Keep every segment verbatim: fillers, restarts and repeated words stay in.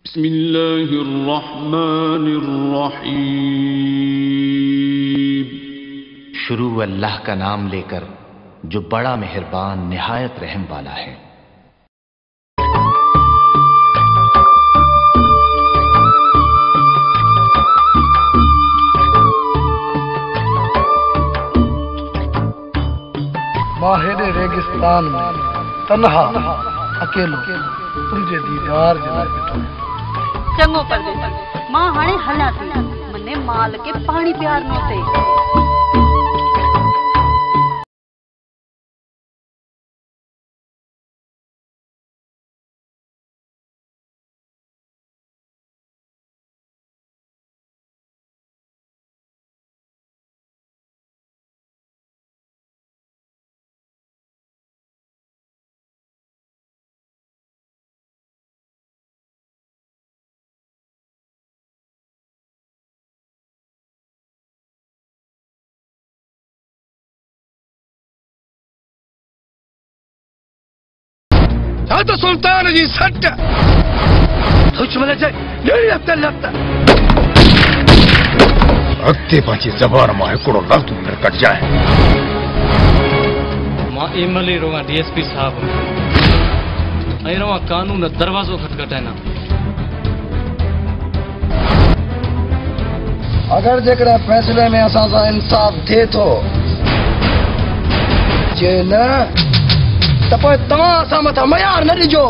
बिस्मिल्लाहिर्रहमानिर्रहीम। शुरू अल्लाह का नाम लेकर जो बड़ा मेहरबान निहायत रहम वाला है। माहिर रेगिस्तान में तन्हा अकेलो तुझे दीदार जना चंगो परदेसी मां हाणे हला थी मने माल के पानी प्यार नो थे। तो सुल्तान जी सट दुश्मन से नहीं लगता लगता अत्ते पाची जबान मां हिकिड़ो लफ़्ज़ न कट जाए। मां एमएलए रोगा डीएसपी साहब ऐं रवा कानून दरवाज़ो खटखटाइना। अगर जेकॾहिं फैसले में असां सां इंसाफ थिए थो जे न त पोइ तव्हां असां मथां मयार न ॾिजो।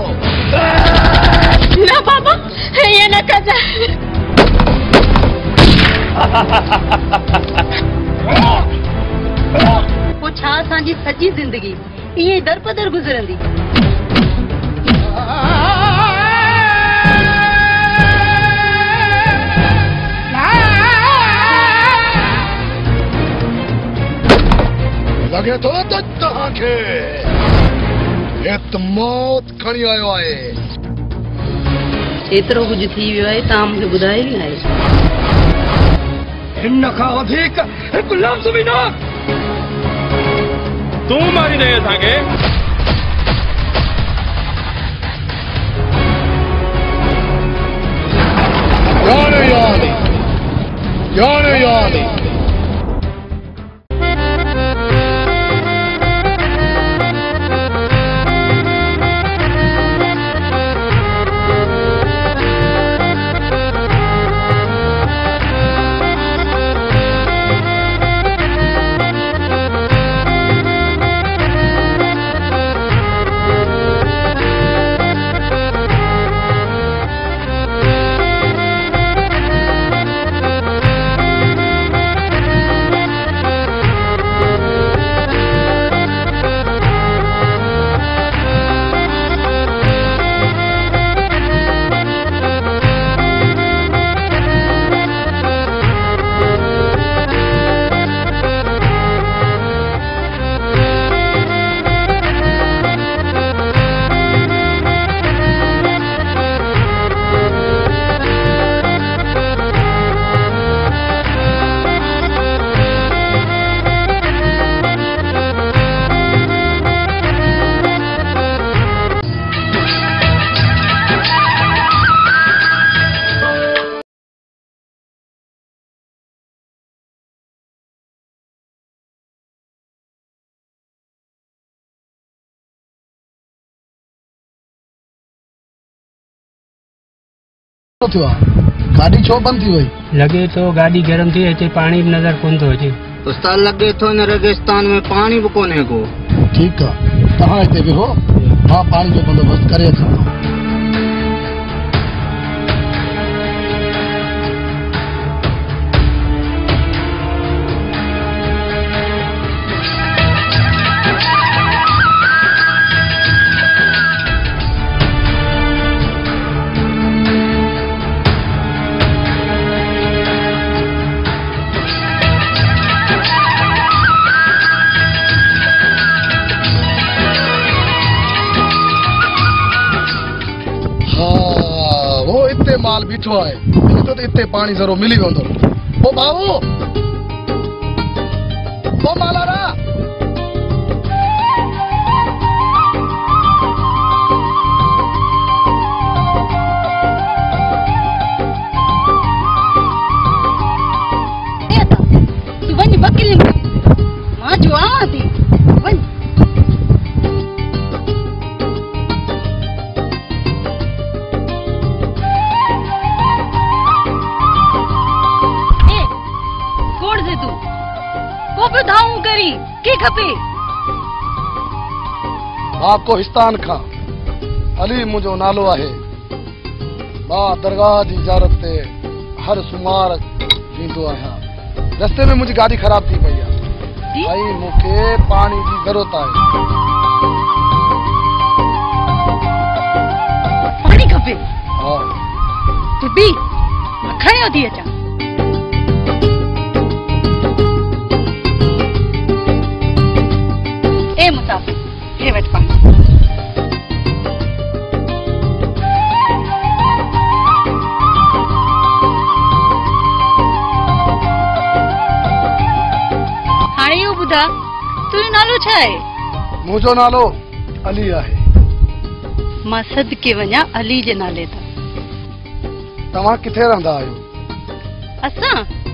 न बाबा ये न कजा। पोइ छा असांजी सॼी ज़िंदगी ईअं दर पदर गुज़रंदी। लगे थो त तव्हांखे हित मौत खणी आयो आहे। एतिरो कुझु थी वियो आहे तव्हां मूंखे ॿुधायो ई आहे। हिन खां वधीक हिकु लफ़्ज़ बि न। तूं मारी ॾे असांखे। यानी यानी यानी यानी गाड़ी छो बंद थी वही? लगे तो गाड़ी गरम थी अचे पानी नजर कोन थो अचे। उस्ताद लगे तो इन रेगिस्तान में पानी भी कोने को। ठीक है तहां हिते बिहो मां पानी जो बंदोबस्त करे अचां। माल बीठो है तो इतने पानी जरूर मिली वेंदो। ओ बाबू ओ मालारा के खपे? आपको हिस्तान खां अली मुझो नालो आहे। मां दरगाह जी इजारत ते हर सुमार थींदो आहियां। रस्ते में मुझी गाड़ी खराब थी पई आहे। भाई मूंखे पानी जी जरूरत आहे। पानी खपे? हाँ। तू बी खड़े थी अचा। ए मुसाफिर, हे वट पानी। हाणे यो बुधा तुझो नालो छा आहे? मुझो नालो अली आहे। मां सदके वञा अली जे नाले तां। तव्हां किथे रहंदा आहियो? असां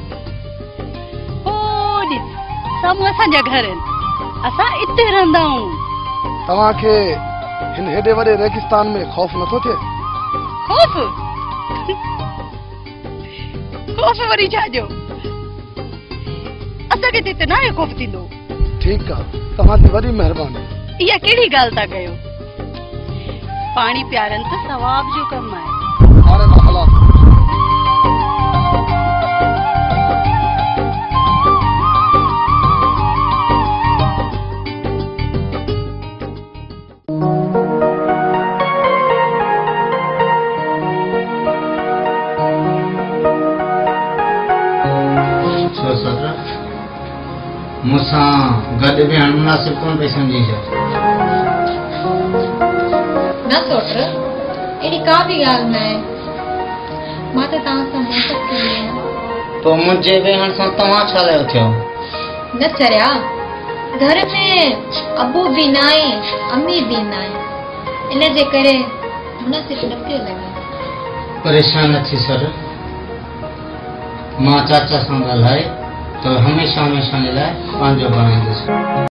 होॾे साम्हूं असांजा घर आहिनि। असां इते रहंदा आहियूं। तव्हांखे हिन हेॾे वॾे रेगिस्तान में खौफ नथो थिए? खौफ? खौफ वरी छा जो? असांखे त हिते नाहे खौफ थींदो। ठीकु आहे, तव्हांजी वॾी महिरबानी। इहा कहिड़ी ॻाल्हि था कयो? पाणी पियारनि त सवाब जो कमु आहे। हाणे मां हलां थो। मुसा गड भी मुनासिब कोन पे समझी जा न सोट एडी का भी गाल न है। मां त तव्हां सां मोहबत कई है। तो मुझे भेण सां तव्हां छा लाइ थियो? न चरिया घर में अबू भी ना है, अम्मी भी ना है, इन जे करे मुनासिब न पियो लगे। परेशान न थी सर। मां चाचा सां ॻाल्हाए तो हमेशा हमेशा लाइ पंहिंजो बणाईंदुसि।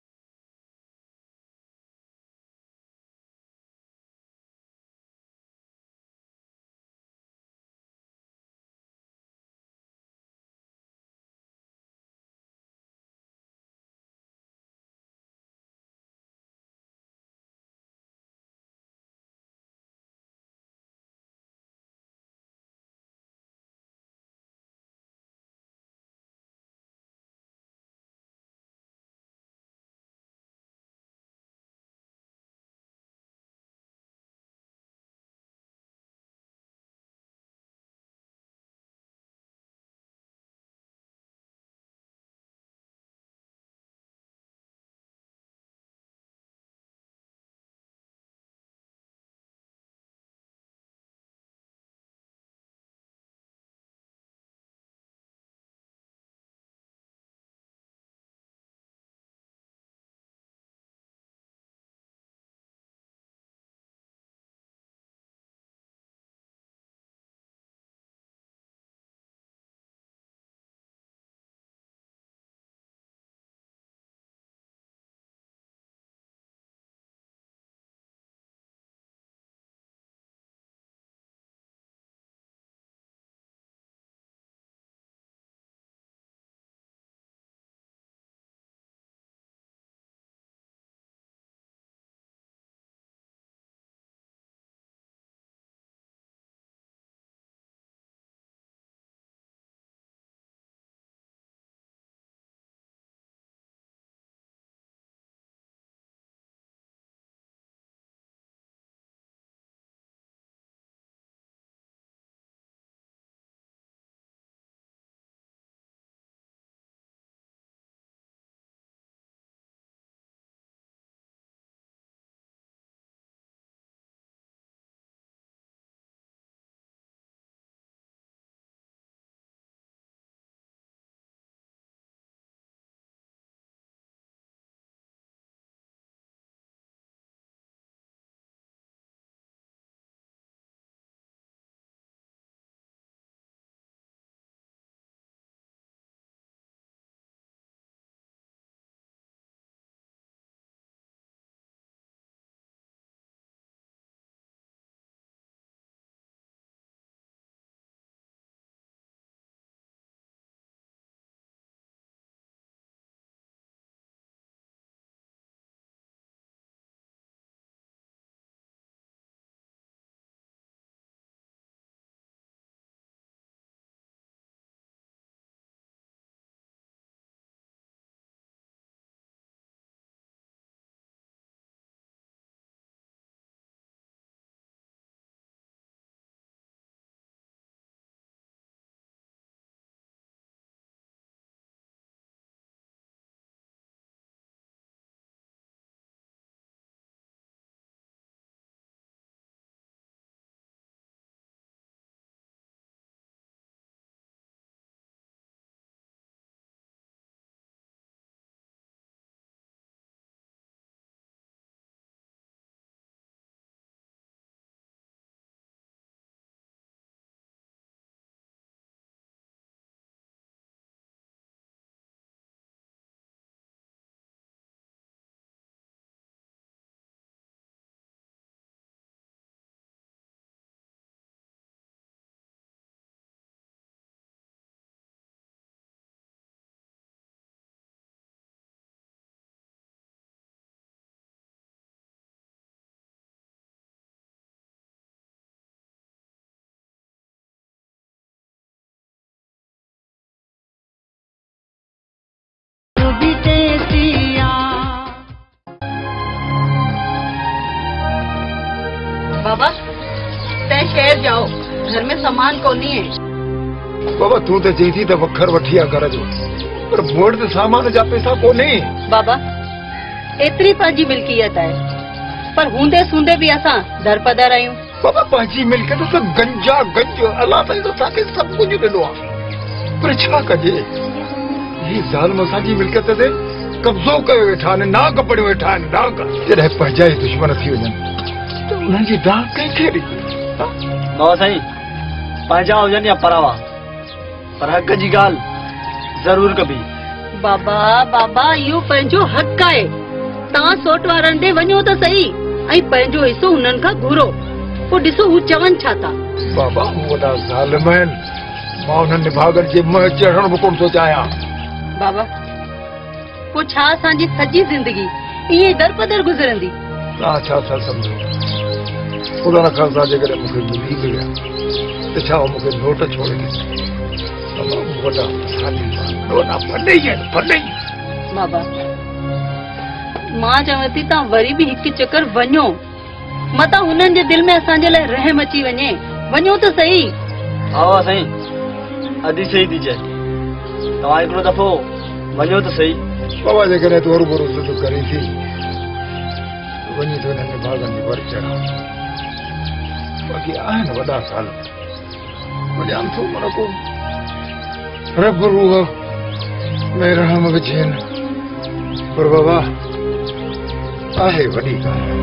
कह जाओ घर में सामान को नहीं है। बाबा तू तो चई थी त वखर वठिया कर जो, पर मोड़ तो सामान जा पैसा को नहीं। बाबा एतरी पंहिंजी मिल्कियत है, पर हूंदे सूंदे भी असां दर पदर आहियूं। बाबा पंहिंजी मिल्कियत त गंजा गंज अल्लाह ताईं तो ताके सब कुछ ॾिनो आहे, पर छा कजे ही ज़ालिम असांजी मिल्कियत ते कब्ज़ो कयो वेठा आहिनि, नाग पड़ियो वेठा आहिनि, नाग। जॾहिं पंहिंजा ई दुश्मन थी वञनि त उन्हनि जी दाग कंहिंखे ॾिबी? बाबा साईं पंहिंजा हुजनि या परावा, पर हक़ जी ॻाल्हि ज़रूर कबी। बाबा बाबा इहो पंहिंजो हक़ आहे, तव्हां सोट वारनि ॾे वञो त सही ऐं पंहिंजो हिसो हुननि खां घुरो, पोइ ॾिसो हू चवनि छा था। बाबा हू वॾा ज़ालिम आहिनि, मां उन्हनि निभागनि जे मुंहुं चढ़ण बि कोन थो चाहियां। बाबा पोइ छा असांजी सॼी ज़िंदगी ईअं दर पदर गुज़रंदी? तव्हां छा था सम्झो? ख़ुदा न ख़ास्ता जेकॾहिं मूंखे मिली बि विया त छा मूंखे नोट छोड़े ॾिसो? वॾा वॾा भले ई आहिनि, भले ई। बाबा मां चवां थी तव्हां वरी बि हिकु चकर वञो, मतां हुननि जे दिलि में असांजे लाइ रहम अची वञे, वञो त सही। हा साईं अदी सही थी चए, तव्हां हिकिड़ो दफ़ो वञो त सही। बाबा जेकॾहिं तूं हरू भरू ज़िद करी थी वञी त हिननि भागनि जी वर चढ़ा, बाक़ी आहिनि वॾा साल वॼान थो मन को रब रूह में रहम विझेनि, पर बाबा आहे वॾी ॻाल्हि।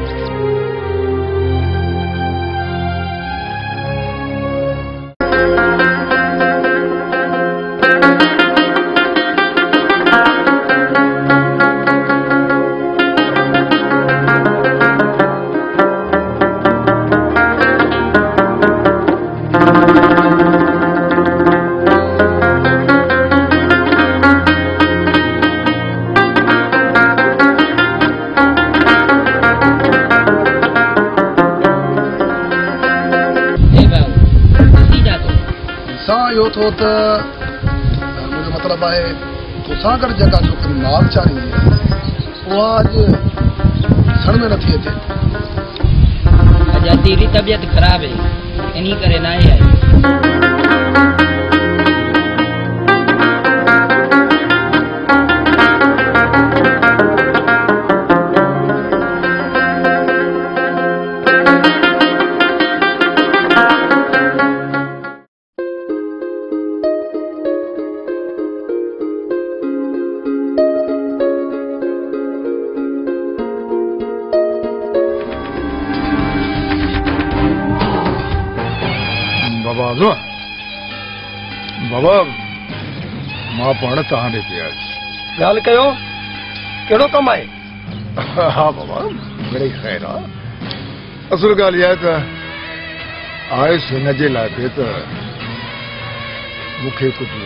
थो त मुंहिंजो मतिलबु आहे तोसां गॾु जेका छोकिरी माल चाढ़ींदी आहे उहा अॼु ॾिसण में नथी अचे। अॼु अतीरी तबियत ख़राबु आहे, इन करे न आहे। बाबा मां पाण तव्हां ॾे पिया ॻाल्हि कयो, कहिड़ो कमु आहे? हा बाबा मिड़ई ख़ैर आहे। असुल ॻाल्हि इहा आहे त आयुसि हिन जे लाइ पिए त मूंखे कुझु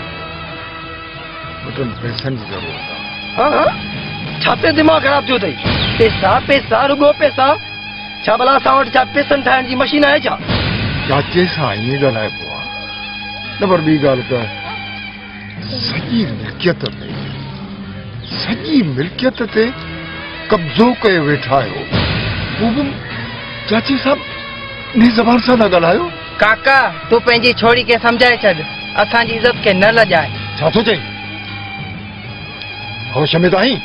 वटनि पैसनि जी ज़रूरत आहे। हा हा छा पे दिमाग़ ख़राब थियो अथई? पैसा पैसा रुगो पैसा, छा भला असां वटि छा पैसनि ठाहिण जी मशीन आहे छा? चाचे सां ईअं ॻाल्हाइबो आहे न, पर ॿी ॻाल्हि त सॼी मिल्कियत ते सॼी मिल्कियत ते कब्ज़ो कयो वेठा आहियो, हू बि चाची साहब इन ज़बान सां न ॻाल्हायो। काका तूं पंहिंजी छोरी खे सम्झाए छॾ, असांजी इज़त खे न लॼाए। छा थो चई? होश में त आहीं?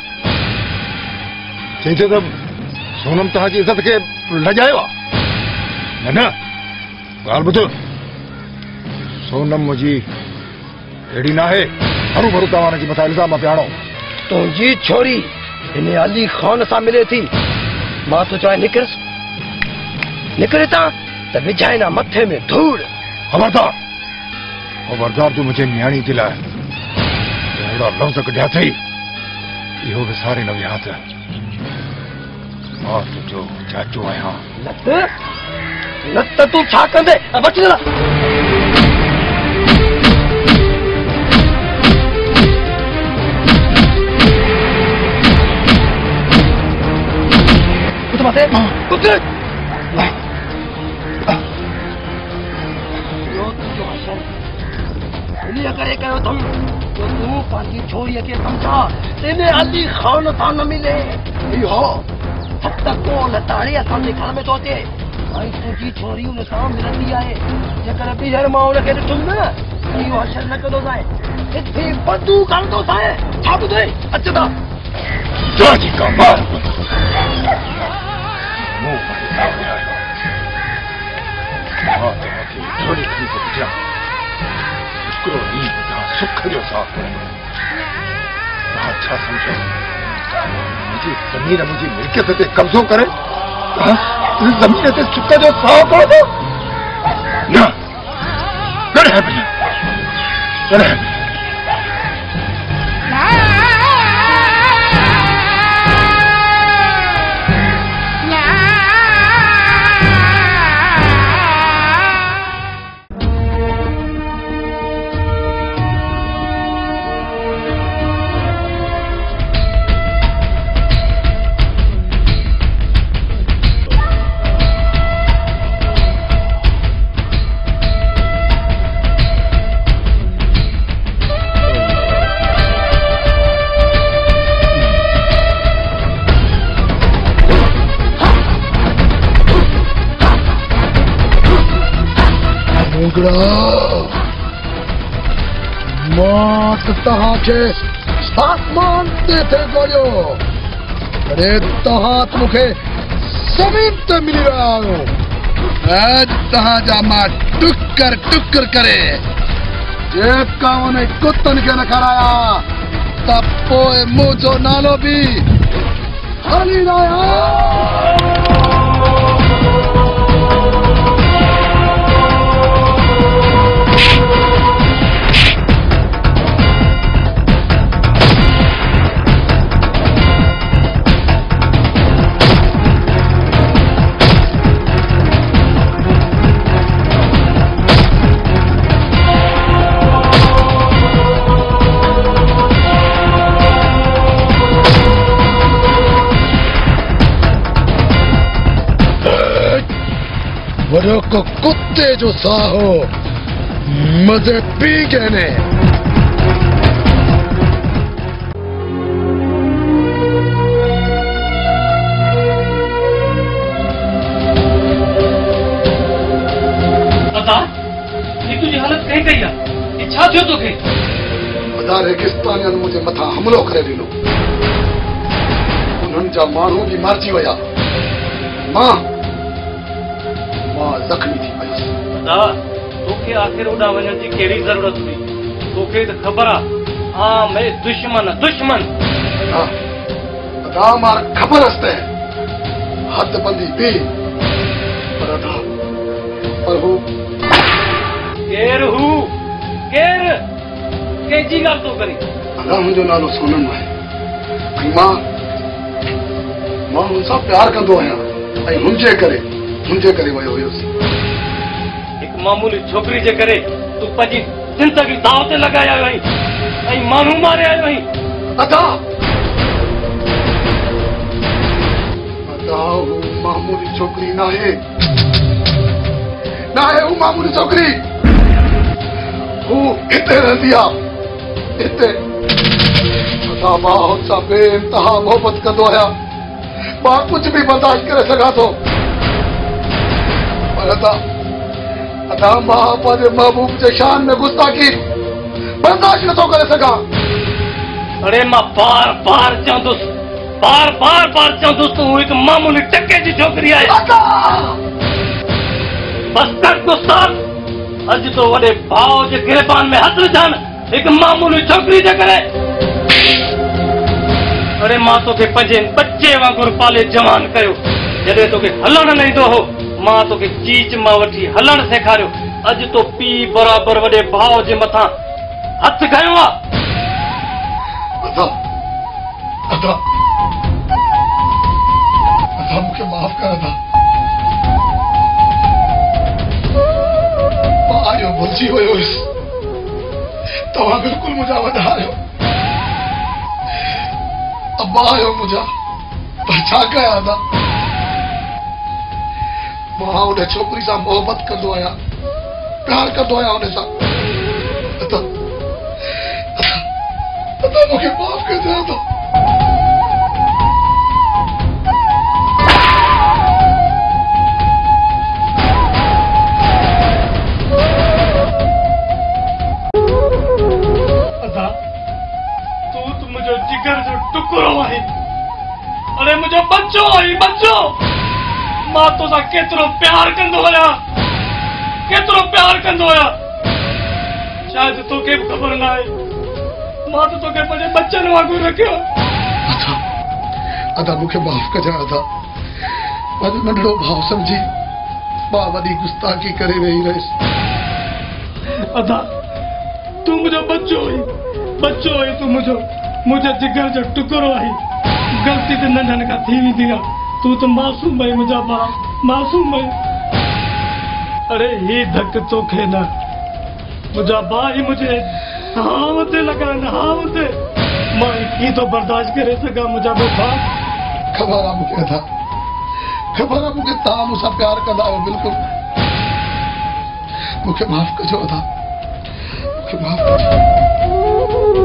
चई थो त सोनम तव्हांजी इज़त खे लॼायो आहे? न न ॻाल्हि ॿुध, सोनम मुंहिंजी अहिड़ी न आहे हरू भरू तव्हां हुनजी मथां इल्ज़ाम पियाणो। तुंहिंजी छोरी हिन अली ख़ान सां मिले थी, मां तो चाहे निकिरस निकिरे था त विझाए न मथे में धूड़। खबरदार खबरदार तूं मुंहिंजे न्याणी जे लाइ अहिड़ा लफ़्ज़ कढिया अथई, इहो विसारे न विया त मां तुंहिंजो चाचो आहियां। न त न त तूं छा कंदे? वठी हला मथे उतर। करे कयो अथम जो तूं पंहिंजी छोरीअ खे सम्झा तेने अली ख़ान सां न मिले। इहो सत को लताड़े असांजे घर में थो अचे, आई तुझी छोरी उन सां मिलंदी आहे जेकर ॿीहर मां उनखे ॾिठुमि न इहो हशर न कंदो साए हिते बंदूक खणंदो साए छा ॿुधे अचंदा जाजी का मार मां तव्हांखे थोरी घणी थो पुछां हिकिड़ो ॾींहुं तव्हां सुख जो साथ तव्हां छा सम्झो मुंहिंजी ज़मीन मुंहिंजी मिल्कियत ते कब्ज़ो करे ज़मीन ते सुख जो साह पवंदो न कॾहिं बि न कॾहिं बि मां त तव्हांखे आसमान ते थे ॻोल्हियो अरे तव्हां त मूंखे ज़मीन ते मिली रहिया आहियो ऐं तव्हांजा मां टुकर टुकर करे जेका उन कुतनि खे न खाराया त पोइ मुंहिंजो नालो बि हली रहिया वॾो को कुत्ते जो साहो मज़े पी गए ने अदा ये तुझी हालत कहीं कही आहे ये छा थियो तोखे अदा रेगिस्तानियन मुझे मथा हमलो करे ॾिनो उन्हनि जा माण्हू बि मारिजी विया मां मां ज़ख़्मी थी पई अदा तोखे आख़िर ओॾा वञण जी कहिड़ी ज़रूरत हुई तोखे त ख़बर आहे हाँ मैं दुश्मन दुश्मन अदा मां ख़बर असते हद बंदी थी पर अदा पर हू केर हू केर कंहिंजी ॻाल्हि थो करे अदा मुंहिंजो नालो सोनम आहे ऐं मां मां हुन सां प्यार कंदो आहियां ऐं हुनजे करे हुनजे करे वियो हुयुसि हिकु मामूली छोकिरी जे करे तूं पंहिंजी ज़िंदगी दाव ते लॻाए आयो आहीं ऐं माण्हू मारे आयो आहीं अदा अदा हू मामूली छोकिरी न आहे न आहे हू मामूली छोकिरी हू हिते रहंदी आहे हिते अदा मां हुन सां बेइंतहा मोहबत कंदो आहियां मां कुझु बि बर्दाश्त करे सघां थो अदा अदा मां पंहिंजे महबूब जे शान में गुस्ताखी बर्दाश्त नथो करे सघां अरे मां बार बार चवंदुसि बार बार बार चवंदुसि तूं हिकु मामूली टके जी छोकिरी आहे बस कर गुस्ताख अॼु तो वॾे भाउ जे गिरबान में हथ विझान हिकु मामूली छोकिरी जे करे अरे मां तोखे पंहिंजे बच्चे वांगुरु पाले जवान कयो जॾहिं तोखे हलण न ईंदो हो मां तोखे चीच मां वठी हलण सेखारियो अॼु तो पीउ बराबरि वॾे भाउ जे मथां हथ खयो आहे अदा अदा अदा मूंखे माफ़ कर अदा मां इहो भुलिजी वियो हुयुसि तव्हां बिल्कुलु मुंहिंजा वॾा आहियो अब्बा आहियो मुंहिंजा पर छा कयां अदा मां उन छोकिरी सां मोहबत कंदो आहियां प्यार कंदो आहियां उन सां अदा अदा मूंखे माफ़ करे दे अदा ही बच्चो मां तोसां केतिरो प्यार कंदो हुया केतिरो प्यार कंदो हुया शायदि तोखे बि ख़बर न आहे मां त तोखे पंहिंजे बच्चनि वांगुरु रखियो अदा अदा मूंखे माफ़ कजां अदा पंहिंजो नंढड़ो भाउ सम्झी मां वॾी गुस्ताखी करे वेही रहियसि अदा तू मुझे बच्चो ही बच्चो ही तू मुझे मुझे जिगर जो टुकड़ो है गलती तो नंढन का थी भी दिया तू तो मासूम है मुझा बा मासूम है अरे ही धक तो खेना मुझा बा ही मुझे हाँ ते लगा ना हाँ ते मैं की तो बर्दाश्त करे सका मुझा बा खबर आ मुझे था खबर आ मुझे ता मुसा प्यार कंदा आयो बिल्कुल मुझे माफ कजो था मुझे माफ कजो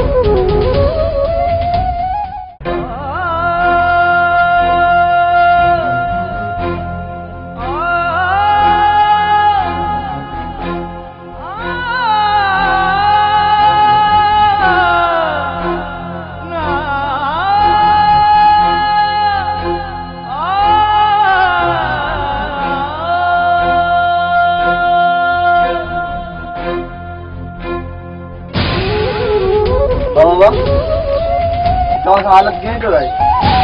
हालत कीअं कयो आहे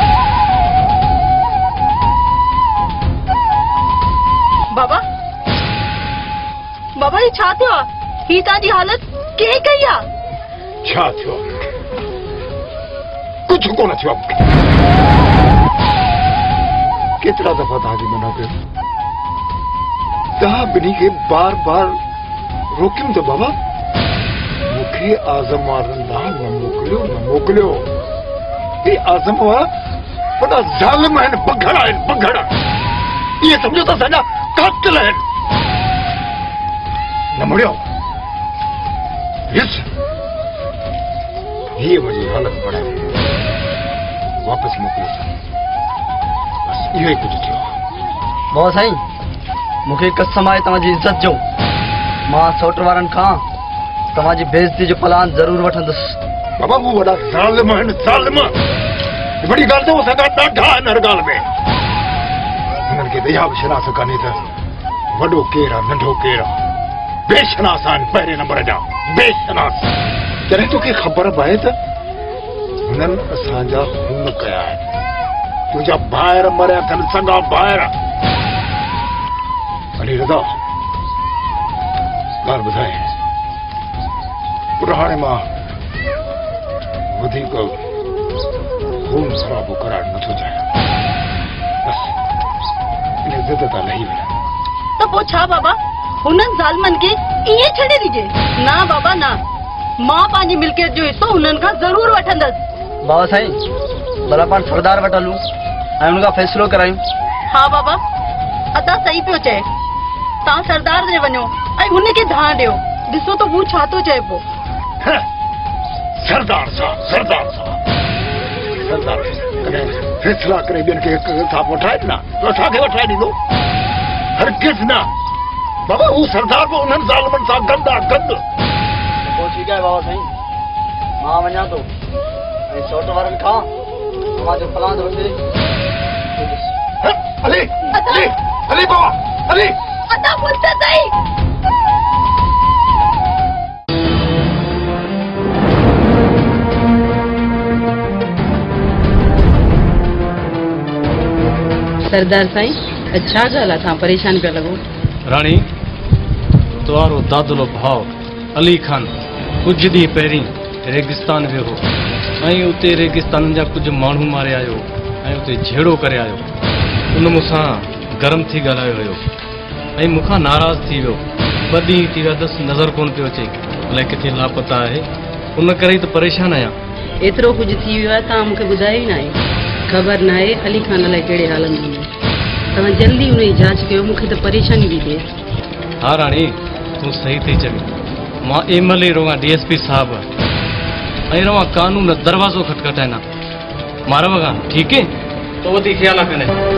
बाबा बाबा ही छा थियो आहे ही तव्हांजी हालत कंहिं कई आहे छा थियो कुझु कोन थियो केतिरा दफ़ा तव्हांजी मना कयो तव्हां ॿिन्ही खे बार बार रोकियुमि त बाबा मूंखे आज़म वारनि ॾांहुं न मोकिलियो न मोकिलियो ये आज़म हुआ वॾा ज़ालिम आहिनि पघड़ आहिनि पघड़ इहे सम्झो त असांजा कातिल आहिनि न मुड़ियो ॾिस हीअ मुंहिंजी हालत बढ़ाए वापसि मोकिलियो बसि इहो ई कुझु थियो बाबा साईं मूंखे कसम आहे तव्हांजी इज़त जो मां सौट वारनि खां तव्हांजी बेइज़ती जो प्लान ज़रूरु वठंदुसि बाबा वो वॾा ज़ालिम आहिनि ज़ालिम बड़ी ॻाल्हि त असां खां ॾाढा आहिनि हर ॻाल्हि में हुननि खे दया बि शनास कान्हे त वॾो केरु आहे नंढो केरु आहे बेशनास आहिनि पहिरें नंबर जा बेशनास जॾहिं तोखे ख़बर पए त हुननि असांजा खून कया आहिनि तुंहिंजा ॿाहिरि मरिया अथनि सॻा ॿाहिरि अली रज़ा ॻाल्हि ॿुधाए पर हाणे मां वधीक खून खराबो करार नथो चाहियां बस इन ज़िद तां लही वञा त पोइ छा बाबा हुननि ज़ालिमनि खे ईअं छॾे ॾिजे ना बाबा ना मां पंहिंजी मिल्कियत जो हिसो हुननि खां ज़रूरु वठंदसि बाबा साईं भला पाण सरदार वटि हलूं ऐं हुन खां फ़ैसिलो करायूं हा बाबा अदा सही पियो चए तव्हां सरदार ॾे वञो ऐं हुनखे धाण ॾियो ॾिसो त हू छा थो चए पोइ सरदार साहब सरदार साहब सरदार कॾहिं फ़ैसिला करे ॿियनि खे हिकु सां वठाए ॾिना असांखे वठाए ॾींदो हरगिज़ न बाबा हू सरदार बि उन्हनि ज़ालिमनि सां गंद आहे गंद पोइ ठीकु आहे बाबा साईं मां वञा थो ऐं सौट वारनि खां तव्हांजो प्लान वठे अली अली अली बाबा अली अदा पुछते सही सरदार साईं अच्छा ॻाल्हि आहे तव्हां परेशान पिया लॻो राणी तुहारो दादलो भाउ अली खान कुझु ॾींहं पहिरीं रेगिस्तान वियो हो ऐं उते रेगिस्तान जा कुझु माण्हू मारे आयो ऐं उते झेड़ो करे आयो उन मूंसां गरम थी ॻाल्हायो हुयो ऐं मूंखां नाराज़ थी वियो ॿ ॾींहं थी विया अथसि नज़र कोन पियो अचे अलाए किथे लापता आहे उन करे ई त परेशान आहियां एतिरो कुझु थी वियो आहे तव्हां मूंखे ॿुधायो ई न आहे ख़बर न आहे अली खान अलाए कहिड़े हालनि में तव्हां जल्दी हुनजी जांच कयो मूंखे त परेशानी थी थिए हा राणी तूं सही थी चवी मां एम एल ए रहां डी एस पी साहब ऐं रहां कानून दरवाज़ो खटखटाइना मां रवां ठीकु आहे तो वधीक ख़्याल रखंदे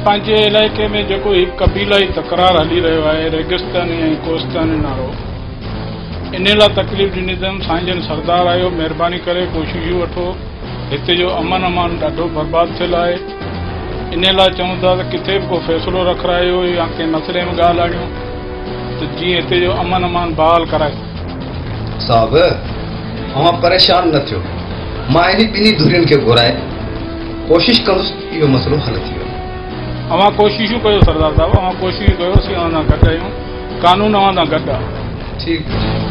पंहिंजे इलाइक़े में जेको हिकु कबीलाई तकरार हली रहियो आहे रेगिस्तानी ऐं कोस्तानी नारो, इन लाइ तकलीफ़ ॾिनी अथमि। साईं जन सरदार आहियो, महिरबानी करे कोशिशूं वठो। हिते जो अमन अमान ॾाढो बर्बादु थियल आहे। इन लाइ चऊं था त किथे बि को फ़ैसिलो रखायो या कंहिं मसइले में ॻाल्हि आणियो त जीअं हिते जो अमन अमान बहाल कराए। साहब अवां परेशान न थियो, मां इन ॿिन्ही धुरियुनि खे घुराए कोशिश कंदुसि इहो मसइलो हल थी वञे। अवां कोशिशूं कयो सरदार साहिब, अवां कोशिशूं कयो, असीं अवां सां गॾु आहियूं, कानून अवां सां गॾु आहे। ठीकु आहे।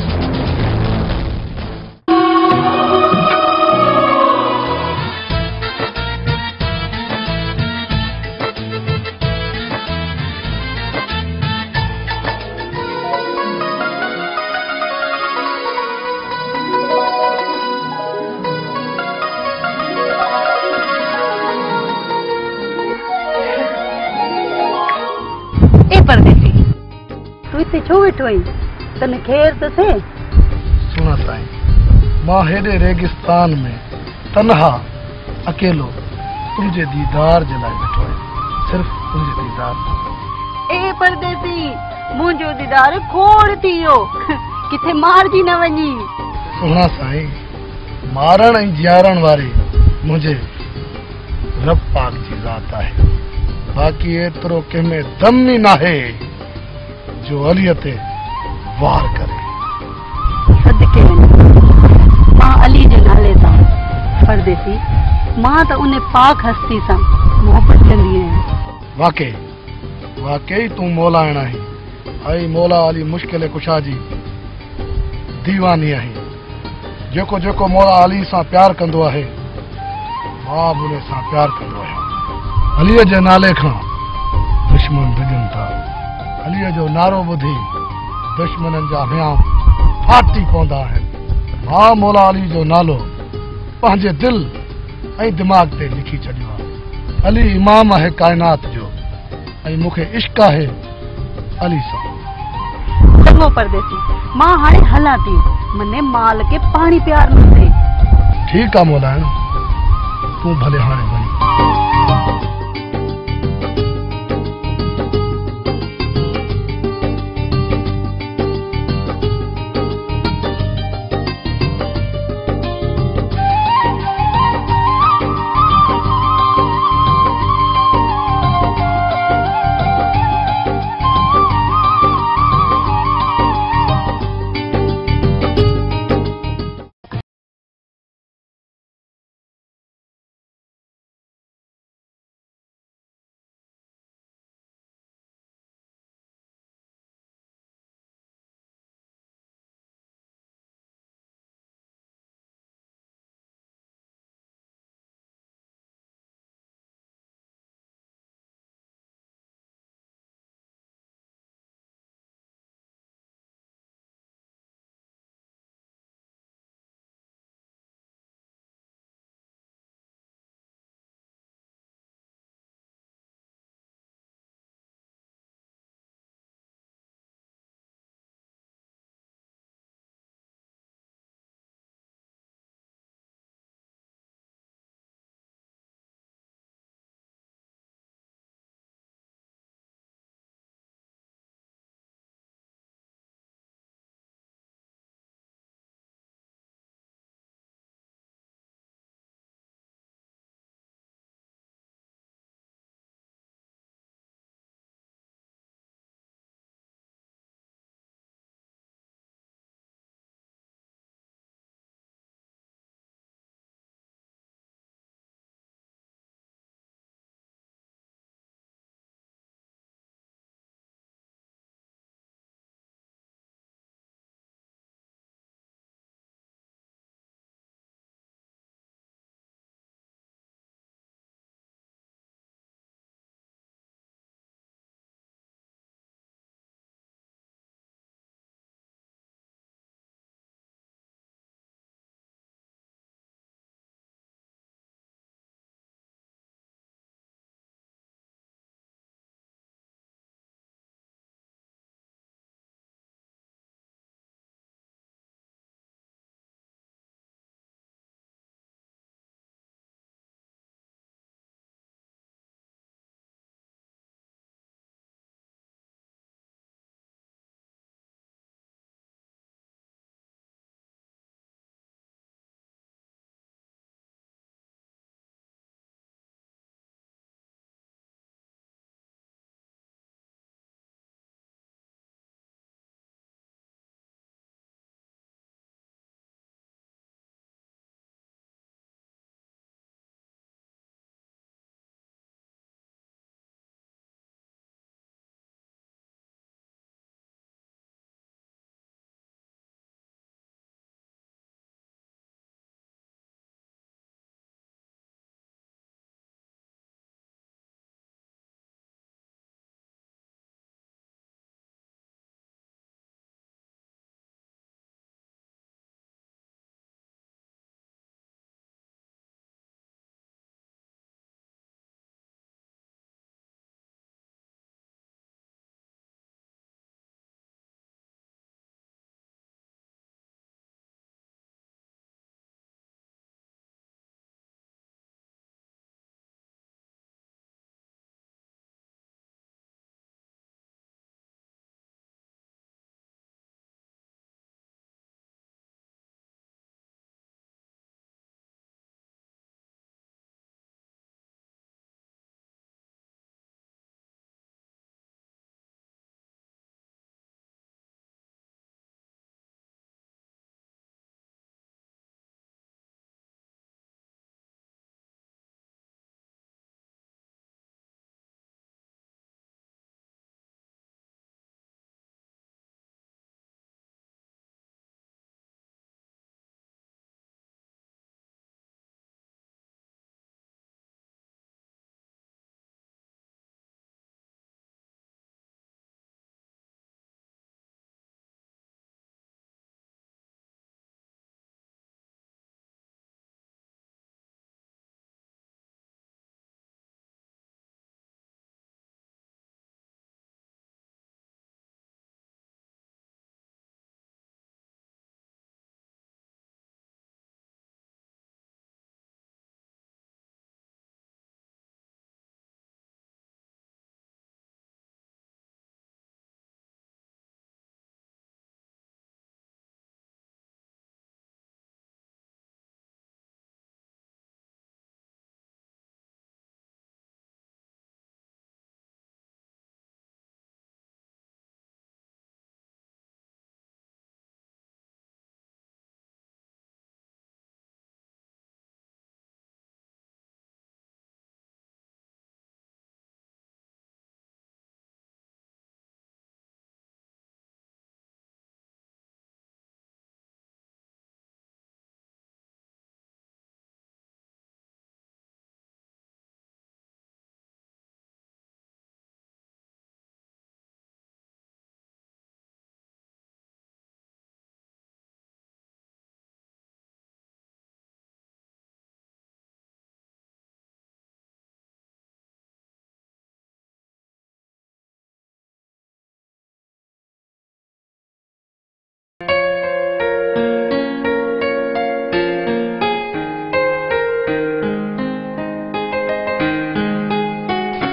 परदेसी तू इते छो वेठो आई? तने खेर त थे? सुना साईं, मां हेॾे रेगिस्तान में तन्हा अकेलो तुंहिंजे दीदार जे लाइ वेठो आहियां, सिर्फ़ तुंहिंजे दीदार। ए परदेसी, मुंहिंजो दीदार खोड़ थी वियो, किथे मारजी न वञी। सुना साईं, मारण ऐं जियारण वारे मुंहिंजे रब पाक जी ज़ात आहे। बाक़ी एतिरो कंहिंमें दम ई नाहे जो अलीअ ते वार करे। सदके मां अली जे नाले सां परदेसी, मां त उन पाक हस्ती सां मोहबत कंदी आहियां। वाकई वाकई तूं मौलाइण आहीं, ऐं मौला अली मुश्किल कुशा जी दीवानी आहीं। जेको जेको मौला अली सां प्यार कंदो आहे, मां बि उन सां प्यार कंदो आहियां। अलीअ जे नाले खां दुश्मन भॼनि था, अलीअ जो नारो ॿुधी दुश्मननि जा विया फाटी पवंदा आहिनि। मां मौला अली जो नालो पंहिंजे दिल ऐं दिमाग़ ते लिखी छॾियो आहे। अली इमाम आहे काइनात जो, ऐं मूंखे इश्क आहे अली सां। चङो परदेसी, मां हाणे हलां थी, मने माल के पाणी प्यार न थिए। ठीकु आहे मौलाना, तूं भले हाणे वञी।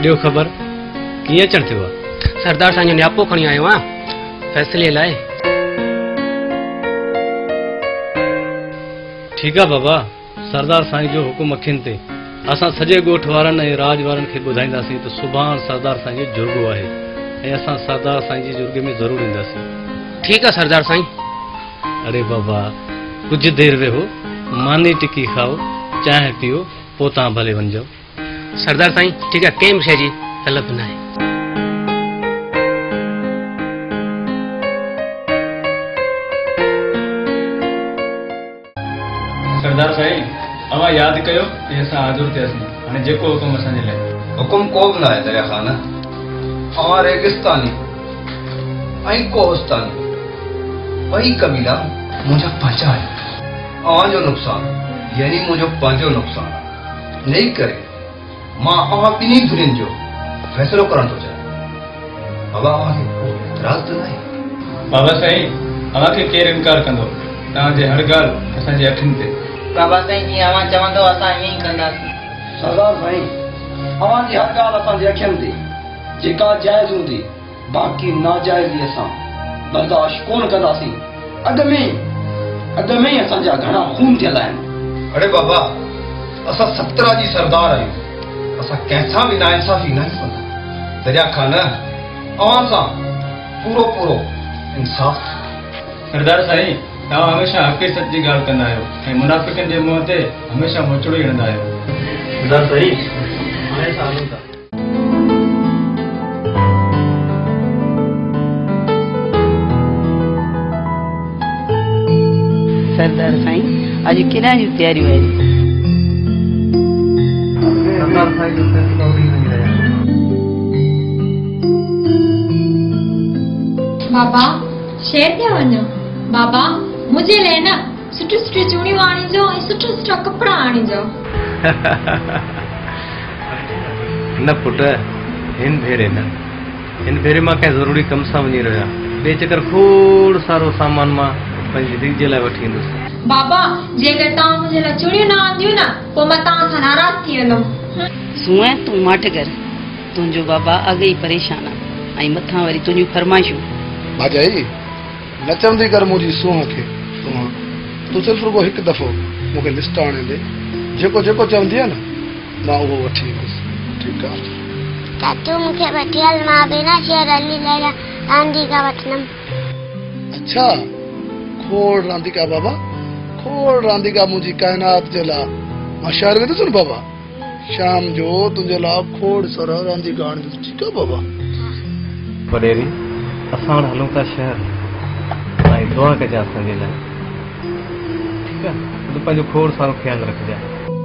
ॾियो ख़बर कीअं अचण थियो आहे? सरदार साईं जो न्यापो खणी आयो आहियां फ़ैसिले लाइ। ठीकु आहे बाबा, सरदार साईं जो हुकुम अखियुनि ते। असां सॼे ॻोठ वारनि ऐं राज वारनि खे ॿुधाईंदासीं त सुभाणे सरदार साईं जो जुर्गो आहे ऐं असां सरदार साईं जी जुर्गे में ज़रूरु ईंदासीं। ठीकु आहे सरदार साईं। अरे बाबा कुझु देरि वेहो, मानी टिकी खाओ, चांहि पियो, पोइ तव्हां भले वञिजो। सरदार साईं ठीकु आहे, कंहिं बि शइ जी तलब न आहे। सरदार साईं अवां यादि कयो कि असां हाज़ुर थियासीं। हाणे जेको हुकुम असांजे लाइ। हुकुम को बि न आहे दरिया ख़ान। अवां रेगिस्तानी ऐं कोहस्तानी ॿई कबीला मुंहिंजा पंहिंजा आहिनि। अवां जो नुक़सानु यानी मुंहिंजो पंहिंजो नुक़सानु आहे। इन्ही करे मां अवां ॿिन्ही धुरियुनि जो फ़ैसिलो करणु थो चाहियां। बाबा अवांखे को एतिराज़ त न आहे? बाबा साईं अवांखे केरु इनकार कंदो? तव्हांजे हर ॻाल्हि असांजे अखियुनि ते। बाबा साईं जीअं अवां चवंदो असां ईअं ई कंदासीं। सरदार साईं अवां जी हर ॻाल्हि असांजे अखियुनि ते जेका जाइज़ हूंदी, बाक़ी नाजाइज़ असां बर्दाश्त कोन कंदासीं। अॻ में अॻ में ई असांजा घणा खून थियल आहिनि। अरे बाबा असां सतरा जी सरदार आहियूं। असां कंहिंसां बि नाइंसाफ़ी न कंदा। दरिया ख़ान अवां सां पूरो पूरो इंसाफ़। सरदार साईं तव्हां हमेशह हक़ीक़त जी ॻाल्हि कंदा आहियो ऐं मुनाफ़िक़नि जे मुंहं ते हमेशह मोचड़ो हणंदा आहियो। सरदार साईं हाणे असां हलूं था। सरदार साईं अॼु केॾा जूं तयारियूं आहिनि? सरदार साईं जो फ़ैसिलो वरी वञी रहिया आहिनि। बाबा शहर ते वञो। बाबा मुझे लाइ न सुठी सुठी चूड़ियूं आणिजो ऐं सुठा सुठा कपिड़ा आणिजो। न पुट, हिन भेरे न। हिन भेरे मां कंहिं ज़रूरी कम सां वञी रहियो आहियां। ॿिए चकर खोड़ सारो सामान मां पंहिंजी धीउ जे लाइ वठी ईंदुसि। बाबा जेकर तव्हां मुंहिंजे लाइ चूड़ियूं न आंदियूं न पोइ मां तव्हां सां नाराज़ थी वेंदमि। सुए तूं मट कर। तुंहिंजो बाबा अॻे ई परेशान आहे ऐं मथां वरी तुंहिंजूं फरमाइशूं। भाॼाई न चवंदी कर मुंहिंजी सूंह खे। सूंह तूं सिर्फ़ु रुगो हिकु दफ़ो मूंखे लिस्ट आणे ॾे। जेको जेको चवंदी आहे न मां उहो वठी ईंदुसि। ठीकु आहे चाचू मूंखे वठी हल, मां बि न शहर हली लाइ रांदीका वठंदमि। अच्छा खोड़ रांदीका बाबा, खोड़ रांदीका मुंहिंजी काइनात जे लाइ। मां शहर वेंदुसि न बाबा, शाम जो तुंहिंजे लाइ खोड़ सारा रांदीका आणींदुसि। ठीकु आहे बाबा? वॾेरी असां हाणे हलूं था शहर ऐं दुआ कजां असांजे लाइ। ठीकु आहे? तूं पंहिंजो खोड़ सारो ख़्यालु रखजांइ।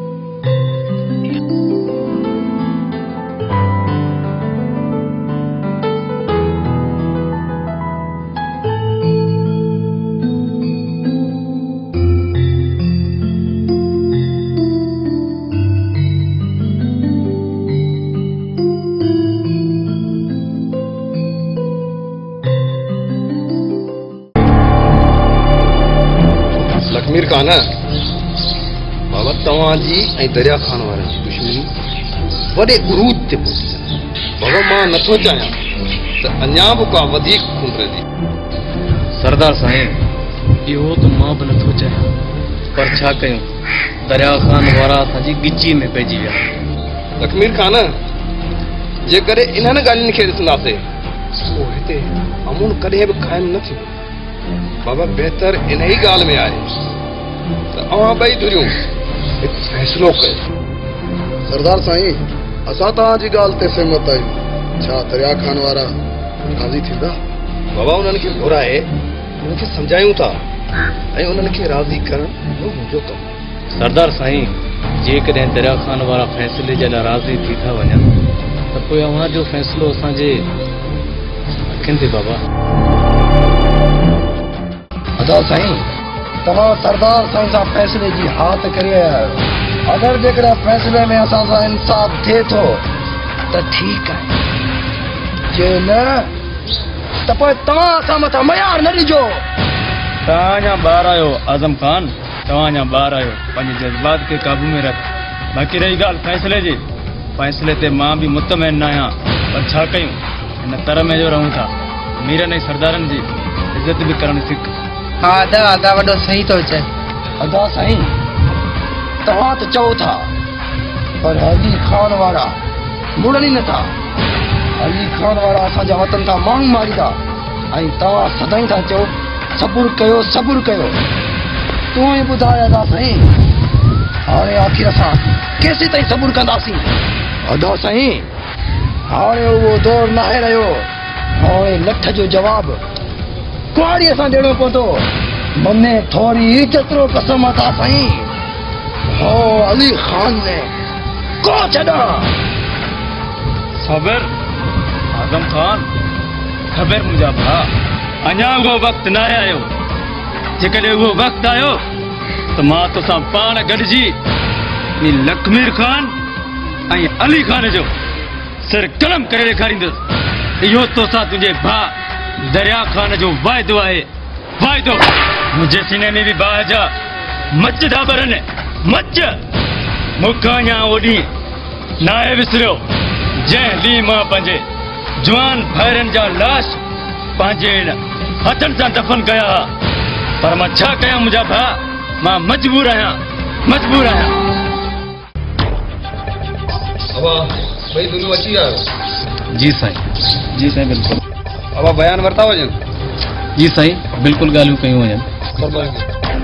लखमीर खान बाबा तव्हांजी ऐं दरिया ख़ान वारनि जी दुश्मनी वॾे उरूज ते पहुची आहे। बाबा मां नथो चाहियां त अञा बि का वधीक खून रहे। सरदार साईं इहो त मां बि नथो चाहियां, पर छा कयूं, दरिया ख़ान वारा असांजी गिची में पइजी विया। लखमीर खान जेकॾहिं इन्हनि ॻाल्हियुनि खे ॾिसंदासीं पोइ हिते अमून कॾहिं बि क़ाइमु न थींदो। बाबा बहितर इन ई ॻाल्हि में आहे त अवां ॿई धुरियूं हिकु फ़ैसिलो कयो। सरदार साईं असां तव्हांजी ॻाल्हि ते सहमत आहियूं। छा दरिया ख़ान वारा राज़ी थींदा? बाबा उन्हनि खे घुराए उन्हनि खे सम्झायूं था ऐं उन्हनि खे राज़ी करणु मुंहिंजो कमु। सरदार साईं जेकॾहिं दरिया ख़ान वारा फ़ैसिले जे लाइ राज़ी थी था वञनि त पोइ अव्हां जो फ़ैसिलो असांजे अखियुनि ते बाबा। अदा साईं तव्हां सरदार साईं सां फ़ैसिले जी हा त करे आया आहियो। अगरि जेकॾहिं फ़ैसिले में असां सां इंसाफ़ थिए थो त ठीकु आहे, जे न त पोइ तव्हां असां मथां मयार न ॾिजो। तव्हां अञा ॿार आहियो आज़म ख़ान, तव्हां अञा ॿार आहियो, पंहिंजे जज़्बात खे काबू में रख। बाक़ी रही ॻाल्हि फ़ैसिले जी, फैसले ते मां भी मुतमैन न आहियां, पर छा कयूं, इन तर में जो रहूं था। मीरनि ऐं सरदारनि जी इज़त बि करणु सिख। हा अदा अदा वॾो सही थो चए। अदा साईं तव्हां त चओ था, पर अली खान वारा मुड़नि ई नथा। अली खान वारा असांजा वतन था माण्हू मारींदा, ऐं तव्हां सदाईं था चओ सबुर कयो सबुर कयो। तूं ई ॿुधाए अदा साईं, हाणे आख़िर असां केसि ताईं सबुर कंदासीं? अदा साईं हाणे उहो दौर न आहे रहियो। हाणे लठ जो जवाबु कुआड़ीअ सां ॾियणो पवंदो। मने थोरी जेतिरो कसम अदा साईं, हो अली खान ने को छॾा। सबर आज़म खान, ख़बर मुंहिंजा भाउ, अञा उहो वक़्तु न आयो। जेकॾहिं उहो वक़्तु आयो त मां तोसां पाण गॾिजी लखमीर खान ऐं अली खान जो सिर कलम करे ॾेखारींदुसि। इहो तोसां तुंहिंजे भाउ दरिया खान जो वाइदो आहे, वाइदो। मुंहिंजे सीने में बि बाहि जा मच था भरनि, मच। मूंखां अञा उहो ॾींहुं न आहे विसरियो जंहिं ॾींहुं मां पंहिंजे जवान भाइरनि जा लाश पंहिंजे हथनि सां दफ़न कया। पर मां छा कयां मुंहिंजा भाउ, मां मजबूर आहियां, मजबूर आहियां। भाई दुनू अची आयो। जी साईं, जी साईं बिल्कुल। अब बयान वरता वजन? जी साईं बिल्कुल ॻाल्हियूं कयूं वञनि।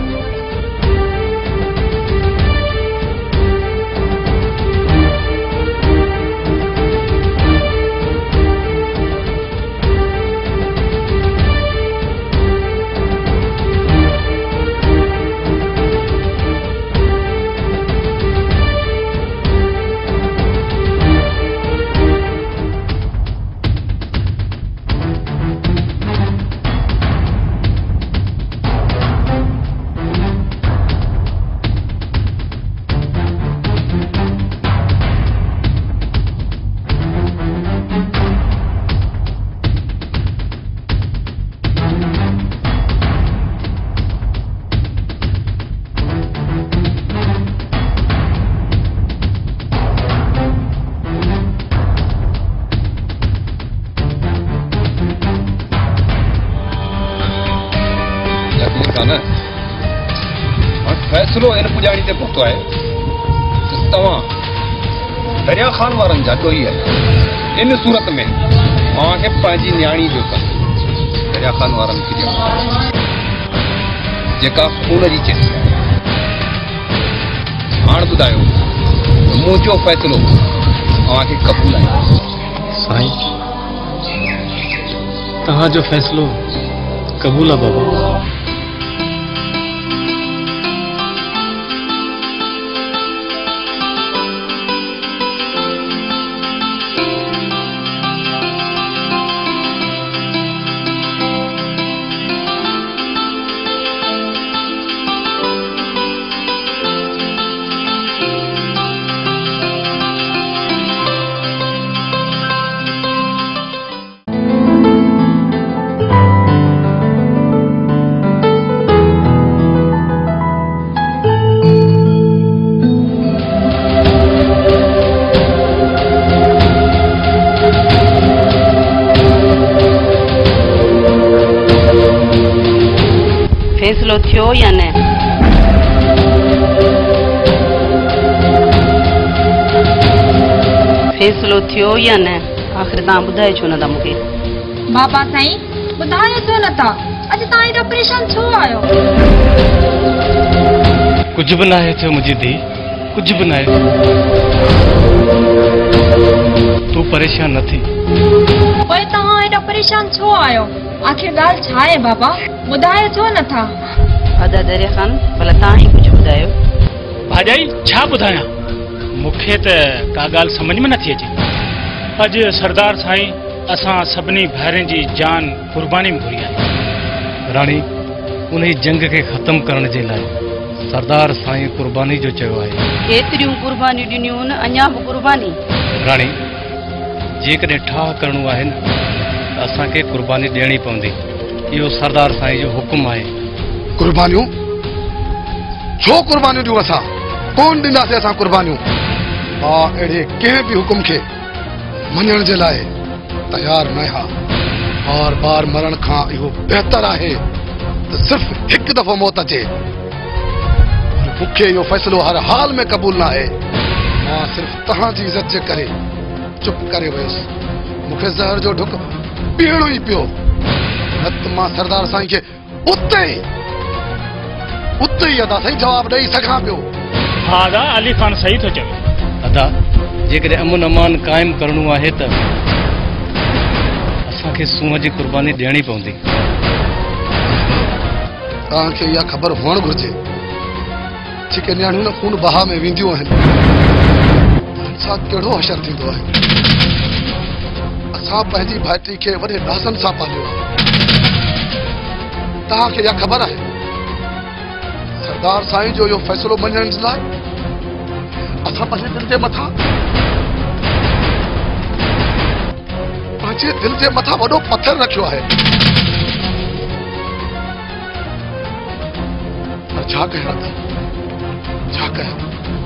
फैसलो इन पुजाणी ते पहुतो आहे त तव्हां दरिया खान वारनि जा ॾोही आहे। इन सूरत में तव्हांखे पंहिंजी न्याणी जो कमु दरिया खान वारनि खे ॾियणो, जेका खून जी चेसी आहे। हाणे ॿुधायो मुंहिंजो फ़ैसिलो तव्हांखे क़बूल आहे? साईं तव्हांजो फ़ैसिलो क़बूल आहे बाबा। फैसलो थियो या न? फैसलो थियो या न? आख़िर तव्हां ॿुधाए छो नथा मूंखे? बाबा साईं ॿुधायो छो नथा? अॼु तव्हां एॾो परेशान छो आहियो? कुझु बि न आहे थियो मुंहिंजी धीउ, कुझु बि न आहे। तूं परेशान न थी। पोइ तव्हां एॾो परेशान छो आहियो? आख़िर ॻाल्हि छा आहे बाबा, ॿुधायो छो नथा? अदा दरिया खान भला तव्हां ई कुझु ॿुधायो। भाॼाई छा ॿुधायां, मूंखे त का ॻाल्हि सम्झ में नथी अचे। अॼु सरदार साईं असां सभिनी भाइरनि जी जान क़ुर्बानी में घुरी आहे। राणी उन जंग खे ख़तमु करण जे लाइ सरदार साईं क़ुर्बानी जो चयो आहे। एतिरियूं क़ुर्बानियूं ॾिनियूं न, अञा बि क़ुर्बानी? राणी जेकॾहिं ठाह करणो आहे न असांखे क़ुर्बानी ॾियणी पवंदी। इहो सरदार साईं जो हुकुम आहे। क़ुर्बानियूं छो क़ुर्बानियूं ॾियूं? असां कोन ॾींदासीं असां क़ुर्बानियूं। मां अहिड़े कंहिं बि हुकुम खे मञण जे लाइ तयार न आहियां। बार बार मरण खां इहो बहितर आहे त सिर्फ़ हिकु दफ़ो मौत अचे। मूंखे इहो फ़ैसिलो हर हाल में क़बूल न आहे। मां सिर्फ़ तव्हांजी इज़त जे करे चुप करे वियुसि। मूंखे ज़हर जो ढुक पीअणो ई पियो, न त मां सरदार साईं खे उते ई उते ई अदा साईं जवाबु ॾेई सघां पियो। हा अदा, अली ख़ान सही थो चवे। अदा, जेकॾहिं अमन अमान क़ाइमु करणो आहे त असांखे सूंहं जी क़ुर्बानी ॾियणी पवंदी। तव्हांखे इहा ख़बर हुअणु घुरिजे जेके नियाणियूं न खून बहा में वेंदियूं आहिनि, सां कहिड़ो हशर थींदो आहे। असां पंहिंजी भाइटी खे वॾे ॾासनि सां पालियो आहे। तव्हांखे इहा ख़बर आहे सरदार साईं जो इहो फ़ैसिलो मञण जे लाइ असां पंहिंजे दिलि जे मथां पंहिंजे दिलि जे मथां वॾो पत्थर रखियो आहे। पर छा कयां छा कयां?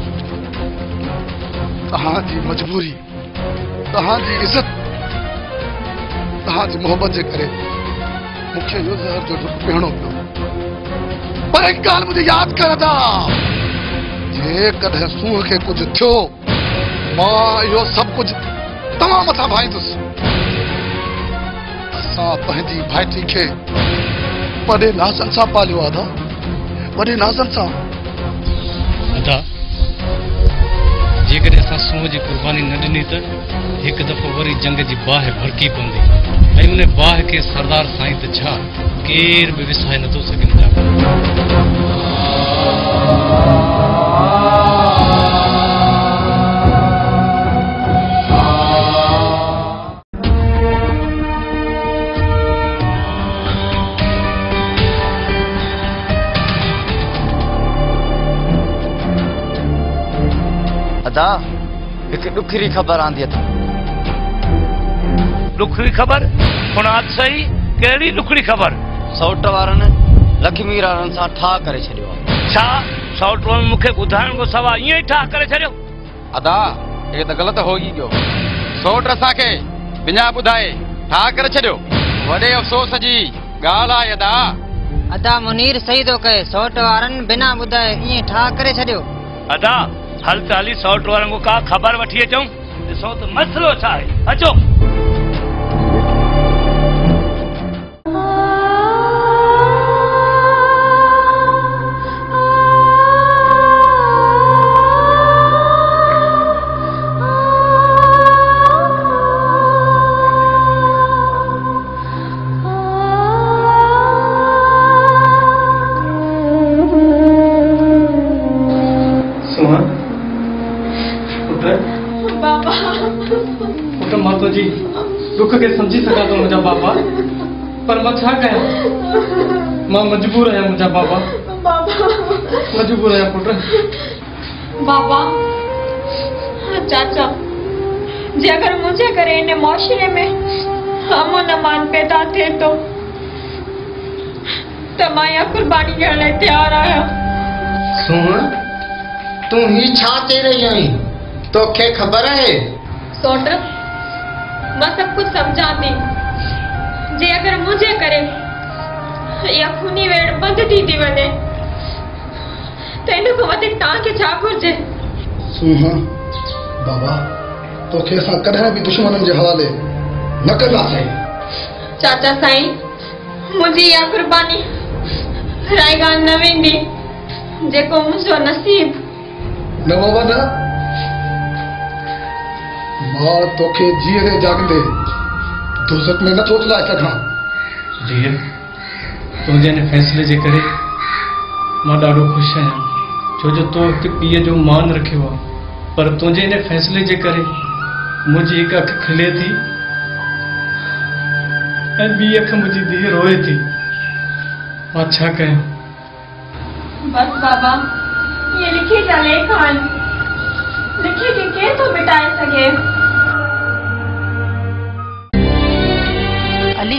तव्हांजी मजबूरी, तव्हांजी इज़त, तव्हांजी मोहबत जे करे मूंखे इहो ज़हर जो ढुक पीअणो पियो। पर हिकु ॻाल्हि मुंहिंजी यादि कर था, जेकॾहिं सूंहं खे कुझु थियो मां इहो सभु कुझु तव्हां मथां भाईंदुसि। असां पंहिंजी भाइटी खे वॾे नाज़नि सां पालियो आहे, वॾे नाज़नि सां। अदा, जेकॾहिं असां सूंहं जी क़ुर्बानी न ॾिनी त हिकु दफ़ो वरी जंग जी बाहि भड़की पवंदी ऐं उन बाहि खे सरदार साईं त छा केर बि विसाए नथो सघनि था। अदा, हिकु ॾुखरी ख़बर आंदी अथई। ॾुखरी ख़बर? सुञात सही, कहिड़ी ॾुखरी ख़बर? सौट वारनि लक्ष्मी वारनि सां ठाह करे छॾियो आहे। छा सौट वारनि मूंखे ॿुधाइण खां सवाइ ईअं ई ठाह करे छॾियो? अदा, इहो त ग़लति हो ई गयो। सौट असांखे बिना ॿुधाए ठाह करे छॾियो। वॾे अफ़सोस जी ॻाल्हि आहे अदा। अदा, मुनीर सही थो कहे। सौट वारनि बिना ॿुधाए ईअं ठाह करे छॾियो। अदा, हल त हली सौट वारनि खां का ख़बर वठी अचूं। ॾिसो त मसइलो छा आहे। अचो। जी दुख के समझी सका तो मुझा बाबा, पर मैं छा कयां? मां मजबूर आहियां मुझा बाबा। बाबा मजबूर आहियां पुट। बाबा, चाचा जे अगर मुझे करे इन मुआशरे में अमन अमान पैदा थे तो त मां या कुर्बानी ॾियण लाइ तयार आहियां। सुन, तूं ही छा चई रही आहीं? तोखे ख़बर आहे? सौट, मां सब कुछ समझा थी। जे अगर मुझे करे या खूनी वेड़ बंद थी थी वने तो इन को वधीक तव्हांखे छा घुर्जे? सुहा बाबा, तोखे असां कॾहिं बि दुश्मननि जे हवाले न कंदासीं। चाचा साईं, मुंहिंजी इहा कुर्बानी रायगान न वेंदी जेको मुंहिंजो नसीब। न बाबा न, मां तोखे जीअरे जागंदे दोज़ख में नथो उतलाए सघां। धीअ, तुंहिंजे हिन फैसले जे करे मां ॾाढो ख़ुशि आहियां, छो जो तो हिकु पीउ जो मान रखियो आहे। पर तुंहिंजे हिन फैसले जे करे मुंहिंजी हिकु अखि खिले थी ऐं ॿी अखि मुंहिंजी धीअ रोए थी। मां छा कयां? बस बाबा, ये लिखी जा लेख आहिनि, लिखी के केर थो मिटाए सघे। अली,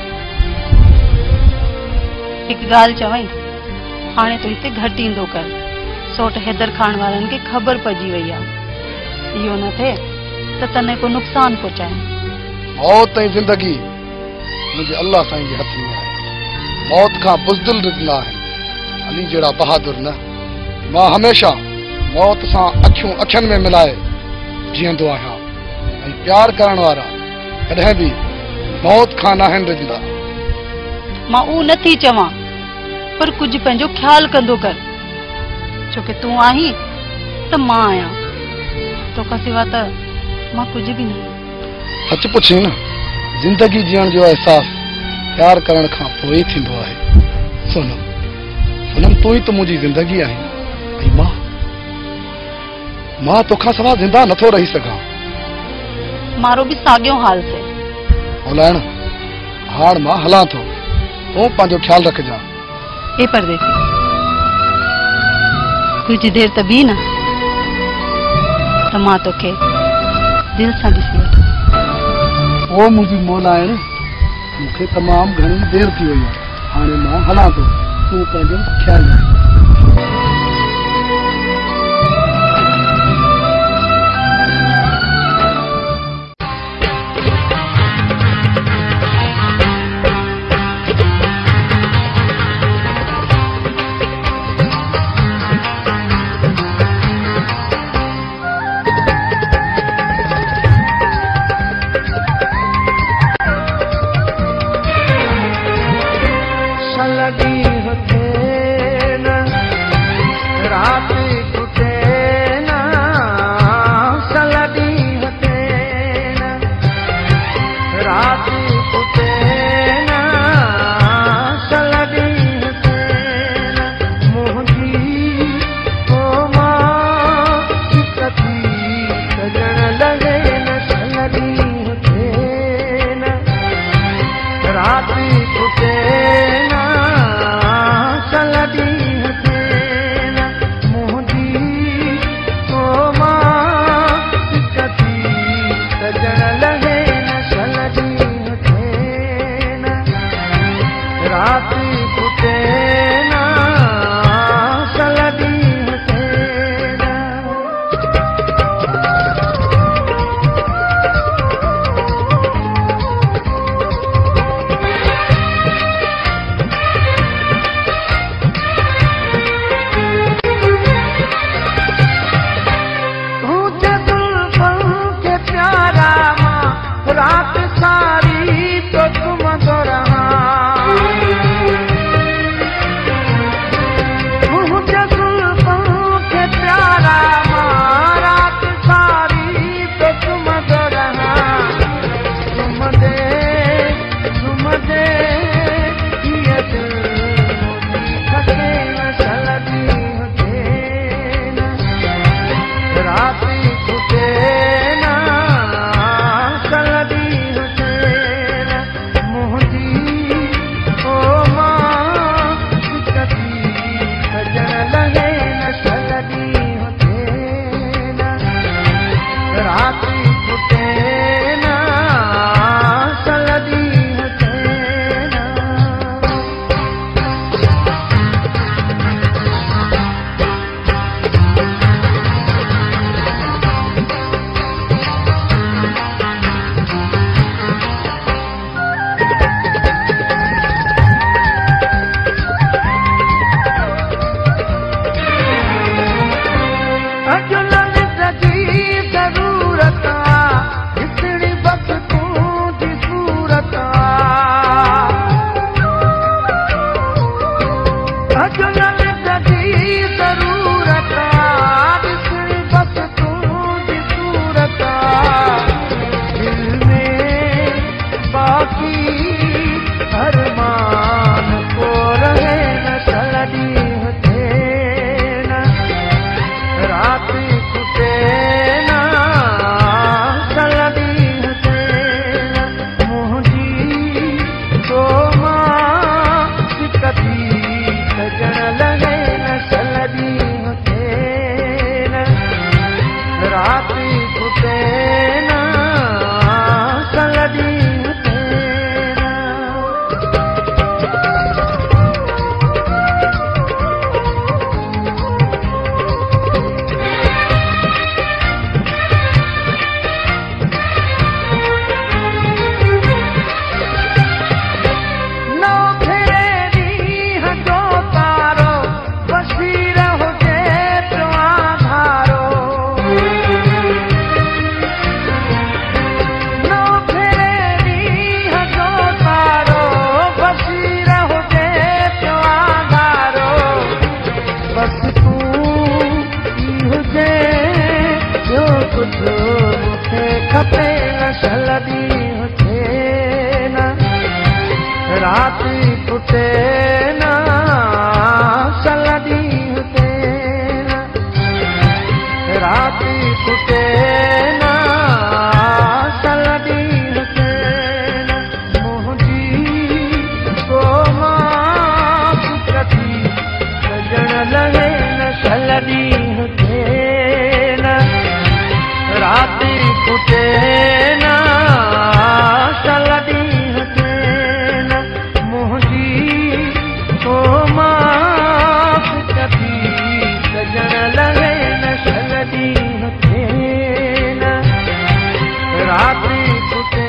हिकु ॻाल्हि चवई, हाणे तूं हिते घटि ईंदो कर। सौट हैदर खान वारनि खे ख़बर पइजी वई आहे। इहो न थिए त तने को नुक़सान पहुचाए। मौत ऐं ज़िंदगी मुंहिंजे अल्लाह साईं जे हथ में आहे। मौत खां बुज़दिल रिज़ना आहिनि, अली जहिड़ा बहादुर न। मां हमेशा मौत सां अखियूं अखियुनि में मिलाए जीअंदो आहियां ऐं प्यार करण वारा कॾहिं बि मौत खां न आहिनि रिझंदा। मां उहो नथी चवां, पर कुझु पंहिंजो ख्यालु कंदो कर, छोकी तूं आहीं त मां आहियां, तोखां सिवा त मां कुझु बि न। सच पुछी न, ज़िंदगी जीअण जो अहसास प्यार करण खां पोइ ई थींदो आहे। सोनम, सोनम तूं ई त मुंहिंजी ज़िंदगी आहीं ऐं मां मां तोखां सवाइ ज़िंदा नथो रही सघां। मारो बि साॻियो हाल थे। मौलाना, हाण मां हलां थो, तूं पंहिंजो ख्यालु रखजां। ए परदेसी, कुछ देर त बि न, त मां तोखे दिल सां ॾिसी वठां। ओ मुंहिंजी मौलाना, मूंखे तमामु घणी देर थी वई आहे, हाणे मां हलां थो, तूं पंहिंजो ख्यालु रख। सजण लगे न चलदी बस तू ई हुजे जो कुछ मूंखे खपे न शलदी हुजे न राति फुटे न शलदी हुजे न राति फुटे न शलदी हुजे न मुंहिंजी को मां कथी सजण लहे न शलदी हुजे न राति फुटे न शलदी हुजे न मुंहिंजी को मां कथी सजण लहे न शलदी हुजे न राति फुटे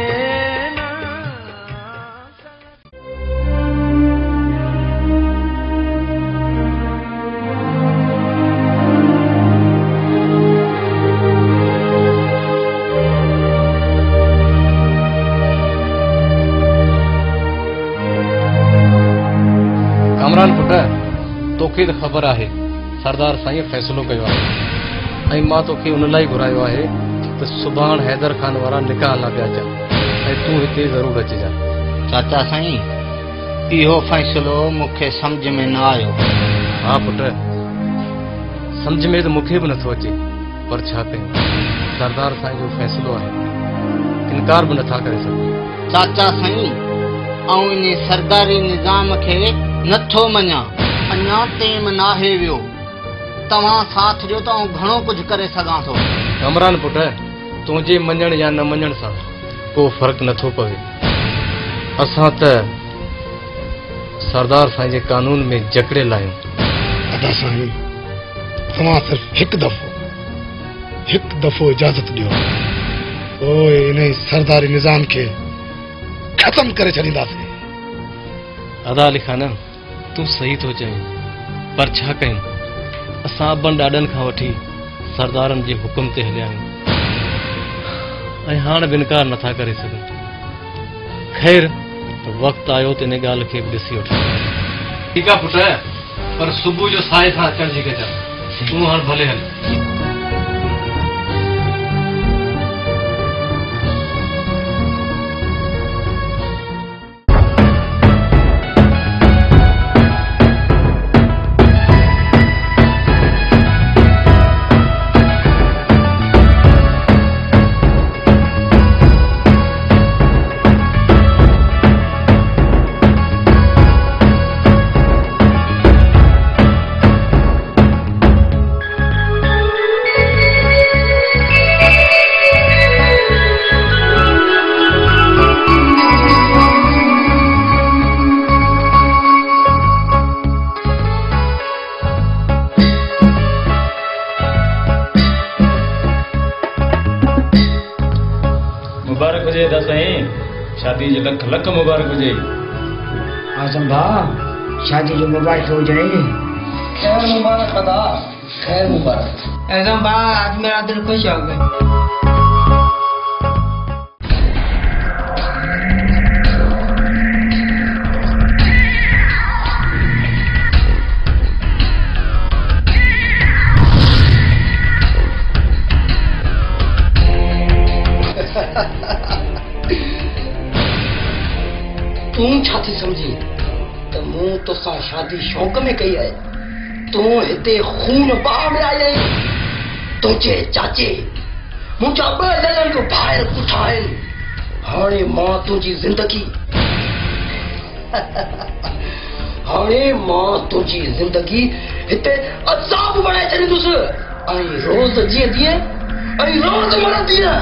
कामरान पुट तोखे त ख़बर आहे सरदार साईं फ़ैसिलो कयो आहे ऐं मां तोखे उन लाइ घुरायो आहे त सुभाणे हैदर खान वारा निकाह हला पिया अचनि ऐं तूं हिते ज़रूरु अचिजां। चाचा साईं इहो फ़ैसिलो मूंखे सम्झ में न आयो। हा पुट सम्झ में त मूंखे बि नथो अचे पर छा कयूं सरदार साईं जो फ़ैसिलो आहे इनकार बि नथा करे सघूं। चाचा साईं ऐं इन सरदारी निज़ाम खे नथो मञा अञा टेम नाहे वियो तव्हां साथ ॾियो त आउं घणो कुझु करे सघां थो। कमरान पुट तुंहिंजे मञण या न मञण सां को फ़र्क़ु नथो पवे असां त सरदार साईं जे कानून में जकड़ियल आहियूं। अदा साईं तव्हां सिर्फ़ हिकु दफ़ो हिकु दफ़ो इजाज़त ॾियो पोइ इन सरदारी निज़ाम खे ख़तम करे छॾींदासीं। अदा अली खान तूं सही थो चईं पर छा कयूं असां अबनि ॾाॾनि खां वठी सरदारनि जे हुकुम ते हलिया आहियूं ऐं हाणे बि इनकार नथा करे सघूं। ख़ैर वक़्तु आयो त इन ॻाल्हि खे बि ॾिसी वठूं। ठीकु आहे पुट पर सुबुह जो साए खां अचण जी कजां तूं हाणे भले हल। मुबारक हुजे दा साईं शादी जो लख लख मुबारक हुजे। आजम भाउ शादी जो मुबारक हुजे। खैर मुबारक अदा खैर मुबारक। आजम भाउ आज मेरा दिल खुश हो गया। तू छा थी समझी त मूं तोसां शादी शौक़ में कई आहे तू हिते खून बाह में आई आई तुंहिंजे चाचे मुंहिंजा ॿ ललनि जो ॿाहिरि पुठा आहिनि हाणे मां तुंहिंजी ज़िंदगी हाणे मां तुंहिंजी ज़िंदगी हिते अज़ाब बणाए छॾींदुसि ऐं रोज़ जीअंदीअ ऐं रोज़ मरंदीअ।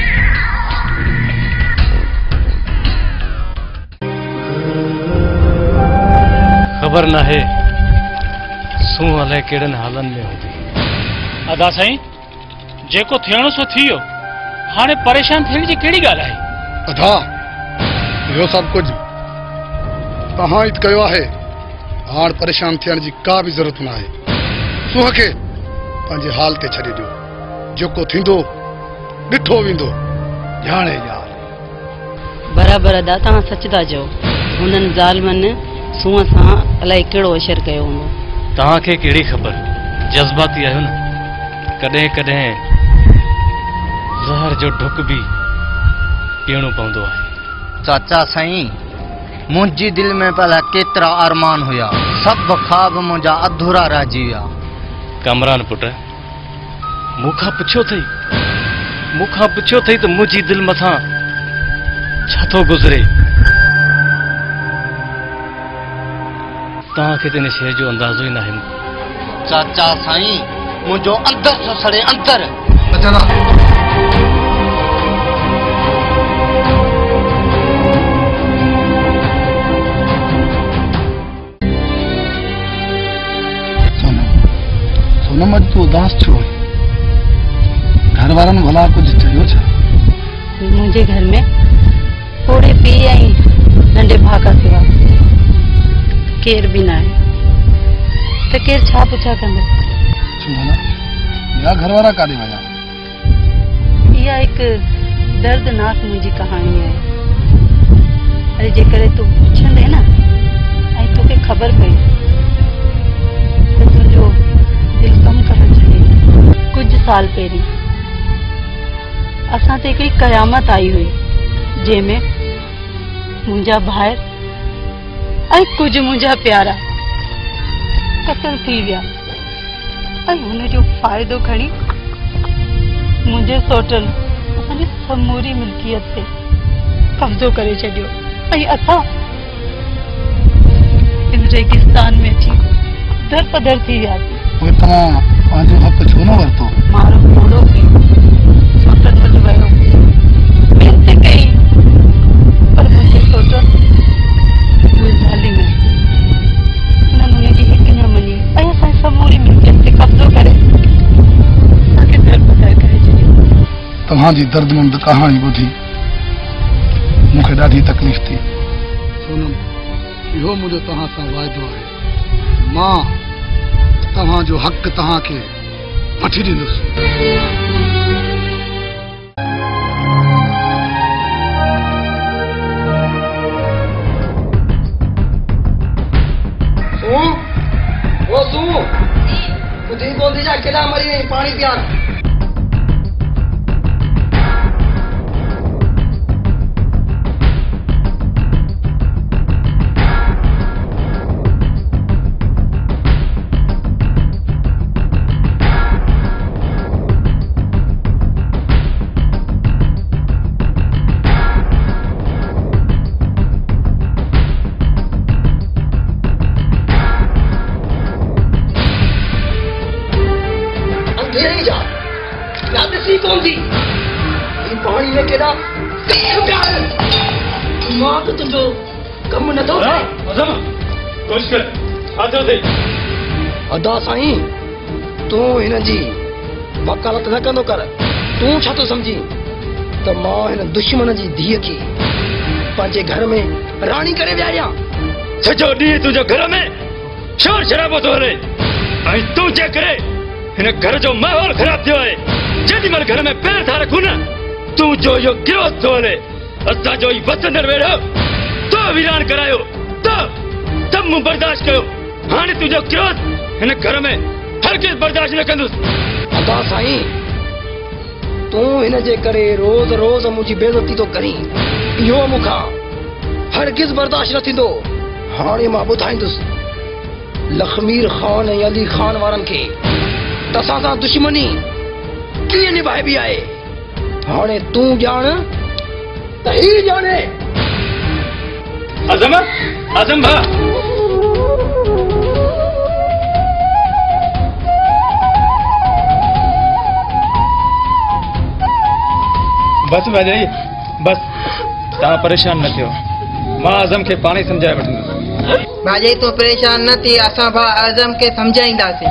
ख़बर न है सूं अलाए कहिड़नि हालनि में हूंदी। अदा साईं जेको थियणो सो थी वियो हाणे परेशान थियण जी कहिड़ी ॻाल्हि आहे। अदा इहो सभु कुझु तव्हां ई कयो आहे हाणे परेशान थियण जी का बि ज़रूरत न आहे। सूंह खे पंहिंजे हाल ते छॾे ॾियो जेको थींदो ॾिठो वेंदो ॼाणे यार। बराबरि अदा तव्हां सच था चओ हुननि ज़ालिमनि सूंह सां अलाए कहिड़ो असरु कयो हूंदो। तव्हांखे कहिड़ी ख़बर, जज़्बाती आहियो न। कॾहिं कॾहिं ज़हर जो ढुक बि पीअणो पवंदो आहे। चाचा साईं, मुंहिंजी दिल में पहला केतिरा अरमान हुया, सभु ख्वाब मुंहिंजा अधूरा रहिजी विया। कामरान पुट, मूंखां पुछियो अथई मूंखां पुछियो अथई त मुंहिंजी दिल मथां छा थो गुज़रे। तव्हांखे त इन शइ जो अंदाज़ो ई न आहे। चाचा साईं, मुंहिंजो अंदर थो सड़े, अंदर। सोनम, अॼु तूं उदास छो आहे? घर वारनि भला कुझु चयो छा? मुंहिंजे घर में थोड़े पीउ ऐं नंढे भाउ खां सिवा केर बि न आहे, त केर छा पुछा कंदो? या घर वारा काॾे वञा? इहा हिकु दर्दनाक मुंहिंजी कहाणी आहे। अरे जेकॾहिं तूं पुछंदे न ऐं तोखे ख़बर पई त तुंहिंजो दिल कमु करणु छॾे। कुझु साल पहिरीं असां ते हिकिड़ी क़यामत आई हुई, जंहिंमें मुंहिंजा भाइर ऐं कुझु मुंहिंजा प्यारा क़तल थी विया ऐं हुनजो फ़ाइदो खणी मुंहिंजे सोटनि असांजी समूरी मिल्कियत ते कब्ज़ो करे छॾियो ऐं असां हिन रेगिस्तान में अची दर पदर थी वियासीं। पोइ तव्हां पंहिंजो हक़ छो न वरितो? मारो थोड़ो कई, सोटनि वटि वियो, महिनत कई, पर मुंहिंजे सोटनि उहे ज़ालिम आहिनि। उन्हनि हुनजी हिकु न मञी ऐं असांजी समूरी मिल्कियत ते कब्ज़ो करे असांखे दर पदर करे छॾियो। तव्हांजी दर्दमंद कहाणी ॿुधी मूंखे ॾाढी तकलीफ़ थी। सोनम, इहो मुंहिंजो तव्हां सां वाइदो आहे, मां तव्हांजो हक़ तव्हांखे वठी ॾींदुसि। ॿुधी कोन थी जा, केॾा मरी वई, पाणी पियार। कौन थी पानी में केड़ा मां तो तुझो कम न दो आजम कोशिश कर आजो दे अदा साईं तू इन जी वकालत न कंदो कर। तू छा तो समझी त मां इन दुश्मन जी धीअ खे पंहिंजे घर में राणी करे वियारिया। सॼो ॾींहुं तुंहिंजो घर में शोर शराबो थो हले ऐं तूं जे करे हिन घर जो माहौल ख़राब थियो आहे। जेॾी महिल घर में पैर था रखूं न तूं जो इहो गिरोह थो हले। असांजो ई वतंदड़ वेड़ो तो वीरान करायो तो तब मूं बर्दाश्त कयो। हाणे तुंहिंजो क्रोध हिन घर में हरगिज़ बर्दाश्त न कंदुसि। अदा साईं तू हिन जे करे रोज़ रोज़ मुंहिंजी बेइज़ती तो करी, इहो मूंखां हरगिज़ बर्दाश्त न थींदो। हाणे मां ॿुधाईंदुसि लखमीर ख़ान ऐं अली ख़ान वारनि खे त असां सां दुश्मनी कीअं निभाइबी आहे। हाणे तूं ॼाण त ही ॼाणे। आज़म आज़म भा बस भाई बस तव्हां परेशान न थियो। मां आज़म खे पाणे सम्झाए वठंदुसि। भाॼी तूं परेशान न थी, असां भा आज़म खे सम्झाईंदासीं।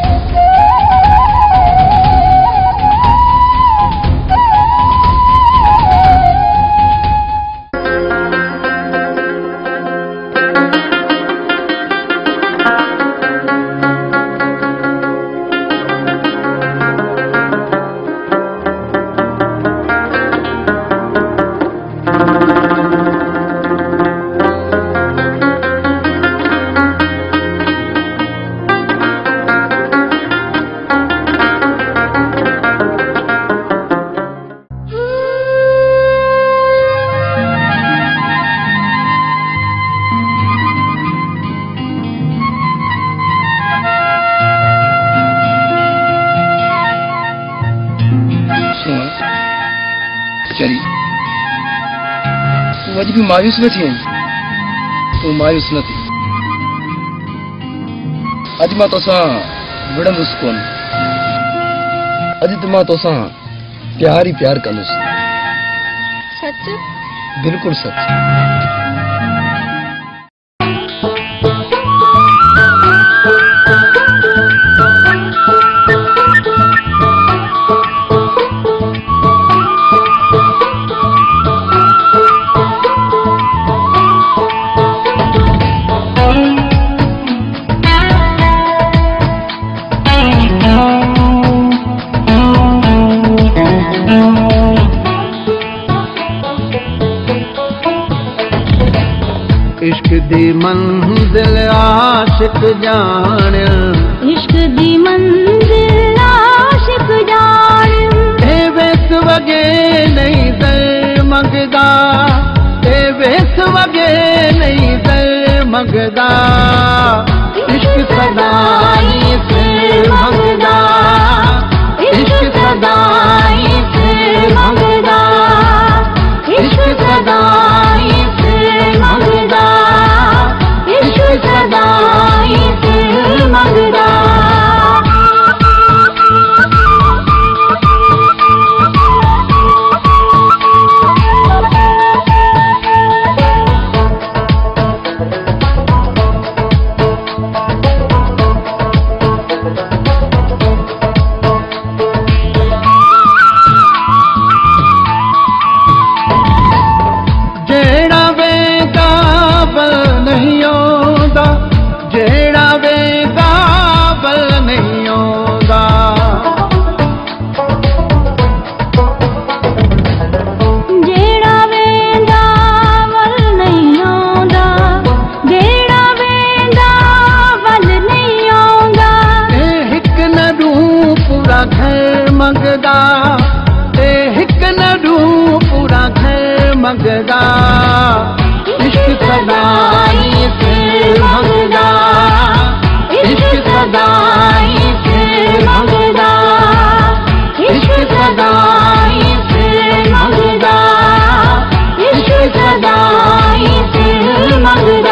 चरी तू अज भी मायूस न थी आई तू मायूस न थी अज मां तोसां विड़ंदुसि कोन अज तो मां तोसां प्यार ही प्यार कंदुसि सच बिल्कुल सच इश्क दी मंजिल आशिक जान इश्क दी मंजिल आशिक जान ए वेस वगे नहीं दर मंगदा ए वेस वगे नहीं दर मंगदा इश्क सदाई से मंगदा इश्क सदाई से मंगदा इश्क सदाई से मंगदा इश्क सदाई से मंगदा जेड़ा वेगा बल नहीं आंदा जेड़ा वेगा बल नहीं आंदा जेड़ा वेंदा वल नहीं आंदा जेड़ा वेंदा वल नहीं आंदा ए हिक न डू पूरा घर मंगदा ए हिक न डू पूरा घर मंगदा इश्क सदाई से मंगदा इश्क सदाई से मंगदा इश्क सदाई से मंगदा इश्क सदाई से मंगदा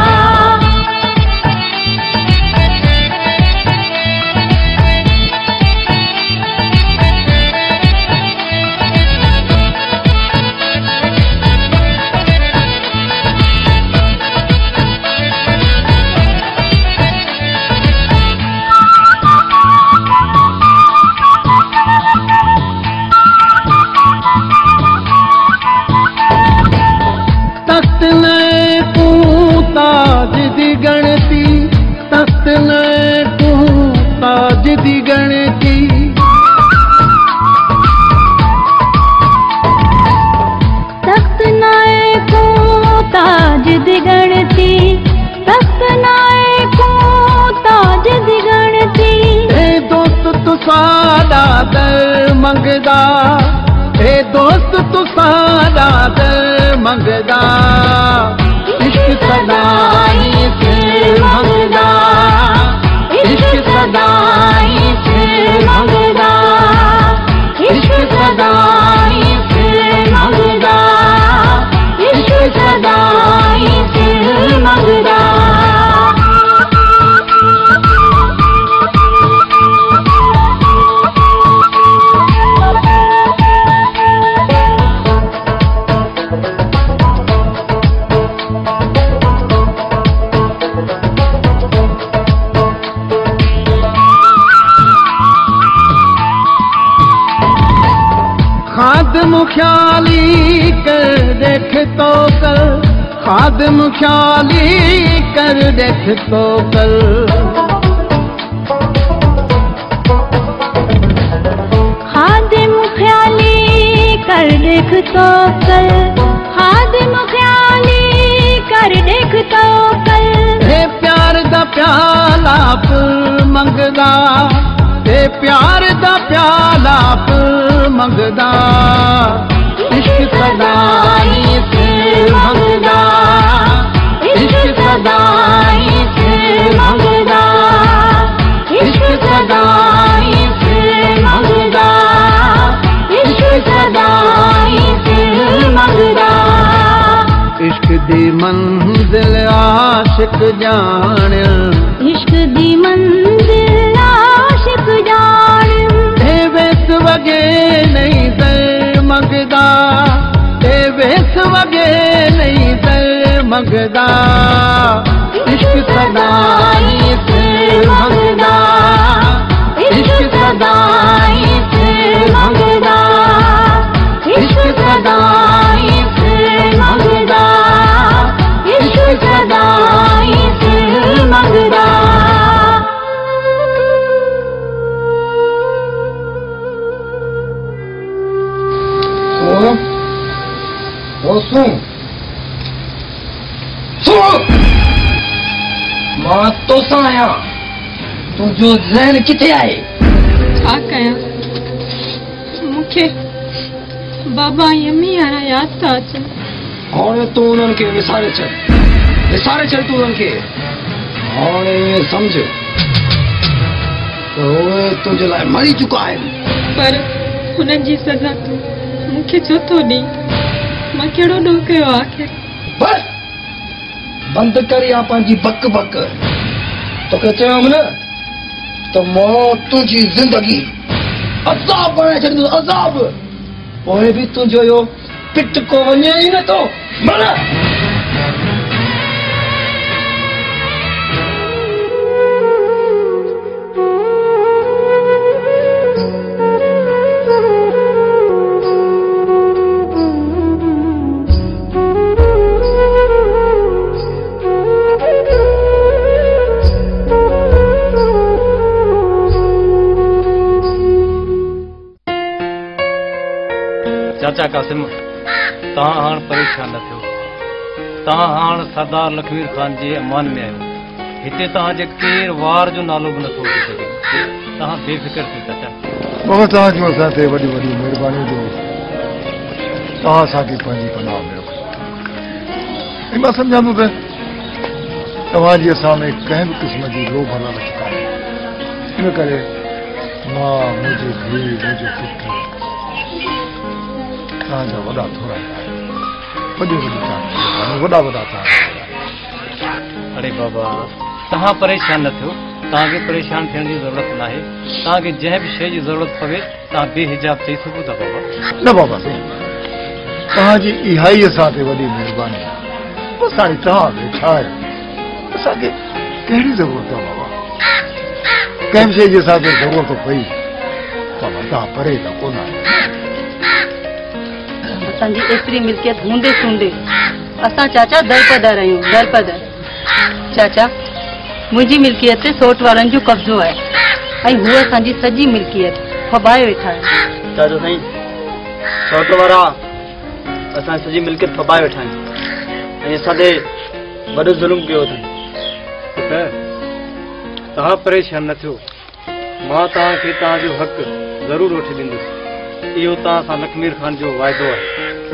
तख्त ने तू ताज दी गणती तख्त ने तू ताज दी गणती तख्त नाए को ताज दी गणती तख्त नाए को ताज दी गणती ए दोस्त तू सादा दर मंगदा ए दोस्त तू सादा दर मंगदा इश्क सदाई से मंगदा इश्क सदाई से मंगदा इश्क सदाई से मंगदा इश्क सदाई से मंगदा खादम ख्याली कर देख तो कर खादम ख्याली कर देख तो कर खादिम ख्याली कर देख तो कर खादिम ख्याली कर देख तो कर हे प्यार दा प्याला पुर मंगदा हे प्यार दा प्याला पुर मंगदा इश्क सदाई से मंगदा इश्क सदाई से मंगदा इश्क सदाई से मंगदा इश्क सदाई आशिक जान इश्क दी मंजिल आशिक जान ते वेस वगे नहीं दर मंगदा ते वेस वगे नहीं दर मंगदा इश्क सदाई फिर मंगदा इश्क सदाई फिर मंगदा इश्क सदाई फिर मंगदा इश्क सदाई फिर मंगदा ओ सुन सुन मां तो आया तुझो ज़हन किथे आहे छा कयां मूंखे बाबा यमी वारा यादि था अचनि हाणे तूं उन्हनि खे विसारे छॾ विसारे छॾ तूं उन्हनि खे हाणे ईअं सम्झ त उहे तुंहिंजे लाइ मरी चुका आहिनि पर हुननि जी सज़ा तूं मूंखे छो थो ॾी मां कहिड़ो ॾोह कयो आहे आख़िर बस बंदि कर या पंहिंजी बक बक तोखे चयोमि न त मां तुंहिंजी ज़िंदगी अज़ाब बणाए छॾींदुसि अज़ाब पोइ बि तुंहिंजो इहो पिट को वञे ई नथो मर चाचा कासिम तव्हां हाणे परेशान न थियो तव्हां हाणे सरदार लखवीर खान जे अमान में आहियो हिते तव्हांजे केरु वार जो नालो बि नथो वठी सघे तव्हां बेफ़िक्र थी चाचा बाबा तव्हांजो असां ते वॾी वॾी महिरबानी जो तव्हां असांखे पंहिंजी पनाह में रखो मां सम्झां थो त तव्हांजी असां में कंहिं बि क़िस्म जी लोभ न रखी कान्हे इन करे मां मुंहिंजी धीउ मुंहिंजो पुटु तव्हांजा वॾा थोरा वॾी वॾी तव्हां वॾा वॾा तव्हां अरे बाबा तव्हां परेशान न थियो तव्हांखे परेशान थियण जी ज़रूरत न आहे तव्हांखे जंहिं बि शइ जी ज़रूरत पवे तव्हां बेहिजाब चई सघो था बाबा न बाबा तव्हांजी इहा ई असां ते वॾी महिरबानी आहे बसि हाणे तव्हां वेठा आहियो असांखे कहिड़ी ज़रूरत आहे बाबा कंहिं शइ जी असांखे ज़रूरत पई बाबा तव्हां परे त कोन आहियो असांजी एतिरी मिल्कियत हूंदे सूंदे असां चाचा दरपदर आहियूं दरपदर चाचा मुंहिंजी मिल्कियत ते सोट वारनि जो कब्ज़ो आहे ऐं हूअ असांजी सॼी मिल्कियत फबाए वेठा आहिनि चाचा साईं सोट वारा असांजी सॼी मिल्कियत फबाए वेठा आहिनि ऐं असां ते वॾो ज़ुल्म कयो अथनि तव्हां परेशान न थियो मां तव्हांखे तव्हांजो हक़ ज़रूरु वठी ॾींदुसि इहो तव्हां सां लखमीर खान जो वाइदो आहे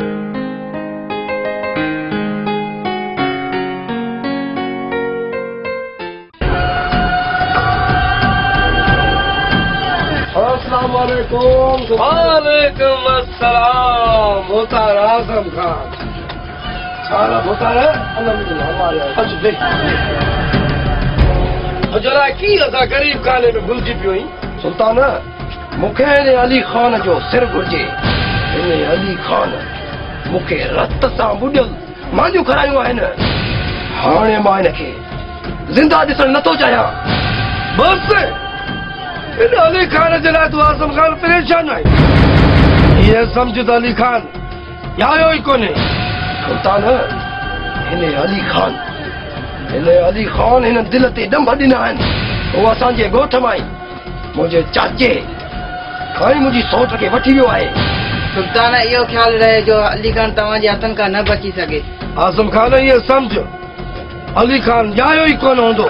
अस्सलाम वालेकुम वालेकुम अस्सलाम मुतार आजम खान सारा मुतार अल्हम्दुलिल्लाह हमारे अच्छा देख जरा की असा गरीब खाने में भुलजी पियो सुल्तान मूंखे हिन अली खान जो सिर घुर्जे हिन अली खान मूंखे रत सां बुॾियल मांजियूं खारायूं आहिनि हाणे मां हिनखे ज़िंदा ॾिसणु नथो चाहियां बसि हिन अली खान जे लाइ तूं आज़म खान परेशान आहे हीअ सम्झ त अली खान आयो ई कोन्हे सुल्तान हिन अली खान हिन अली खान हिन दिलि ते ॾंभ ॾिना आहिनि उहो असांजे ॻोठ मां ई मुंहिंजे चाचे ऐं मुंहिंजी सोट खे वठी वियो आहे सुल्तान इहो ख़्यालु रहे जो अली खान तव्हांजे हथनि खां न बची सघे आज़म खान इहो सम्झ अली खान ॼायो ई कोन हूंदो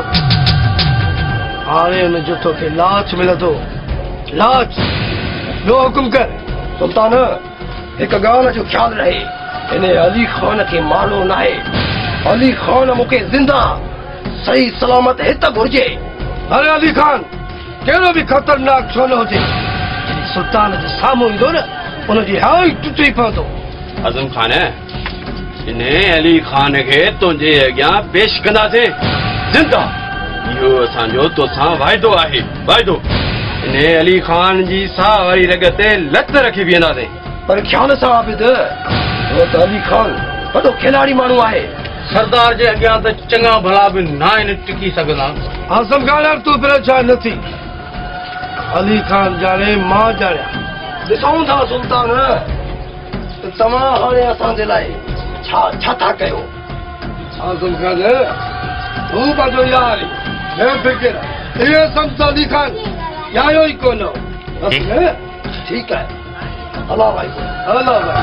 हाणे हुन जो तोखे लाच मिलंदो लाच ॿियो हुकुम कर सुल्तान हिकु ॻाल्हि जो ख़्यालु रहे हिन अली खान खे मारो न आहे अली खान मूंखे ज़िंदा सही सलामत हिते घुर्जे अरे अली खान कहिड़ो बि ख़तरनाक छो न हुजे सुल्तान जे साम्हूं ईंदो न उनजी हाई टुटी पवंदो आज़म खान इन्हें अली खान के तुझे अॻियां पेश कंदासीं जिंदा। इहो असांजो तोसां वाइदो आहे, वाइदो। इन्हें अली खान जी साह वारी रग ते लत रखी बीहंदासीं। पर ख्याल सां आबिद, वो तो अली खान वॾो खिलाड़ी माण्हू आहे। सरदार जे अॻियां त चङा भला बि न आहिनि टिकी सघंदा। आज़म खान तूं परेशान न थी। अली खान जाने मां जाने ॾिसूं था सुल्तान त तव्हां हाणे असांजे लाइ छा छा था कयो। आज़म खान तूं पंहिंजो यार बेफ़िक्र इहे सम्झ अली खान यायो ई कोन। ठीकु आहे, हलो भाई, हलो भाई।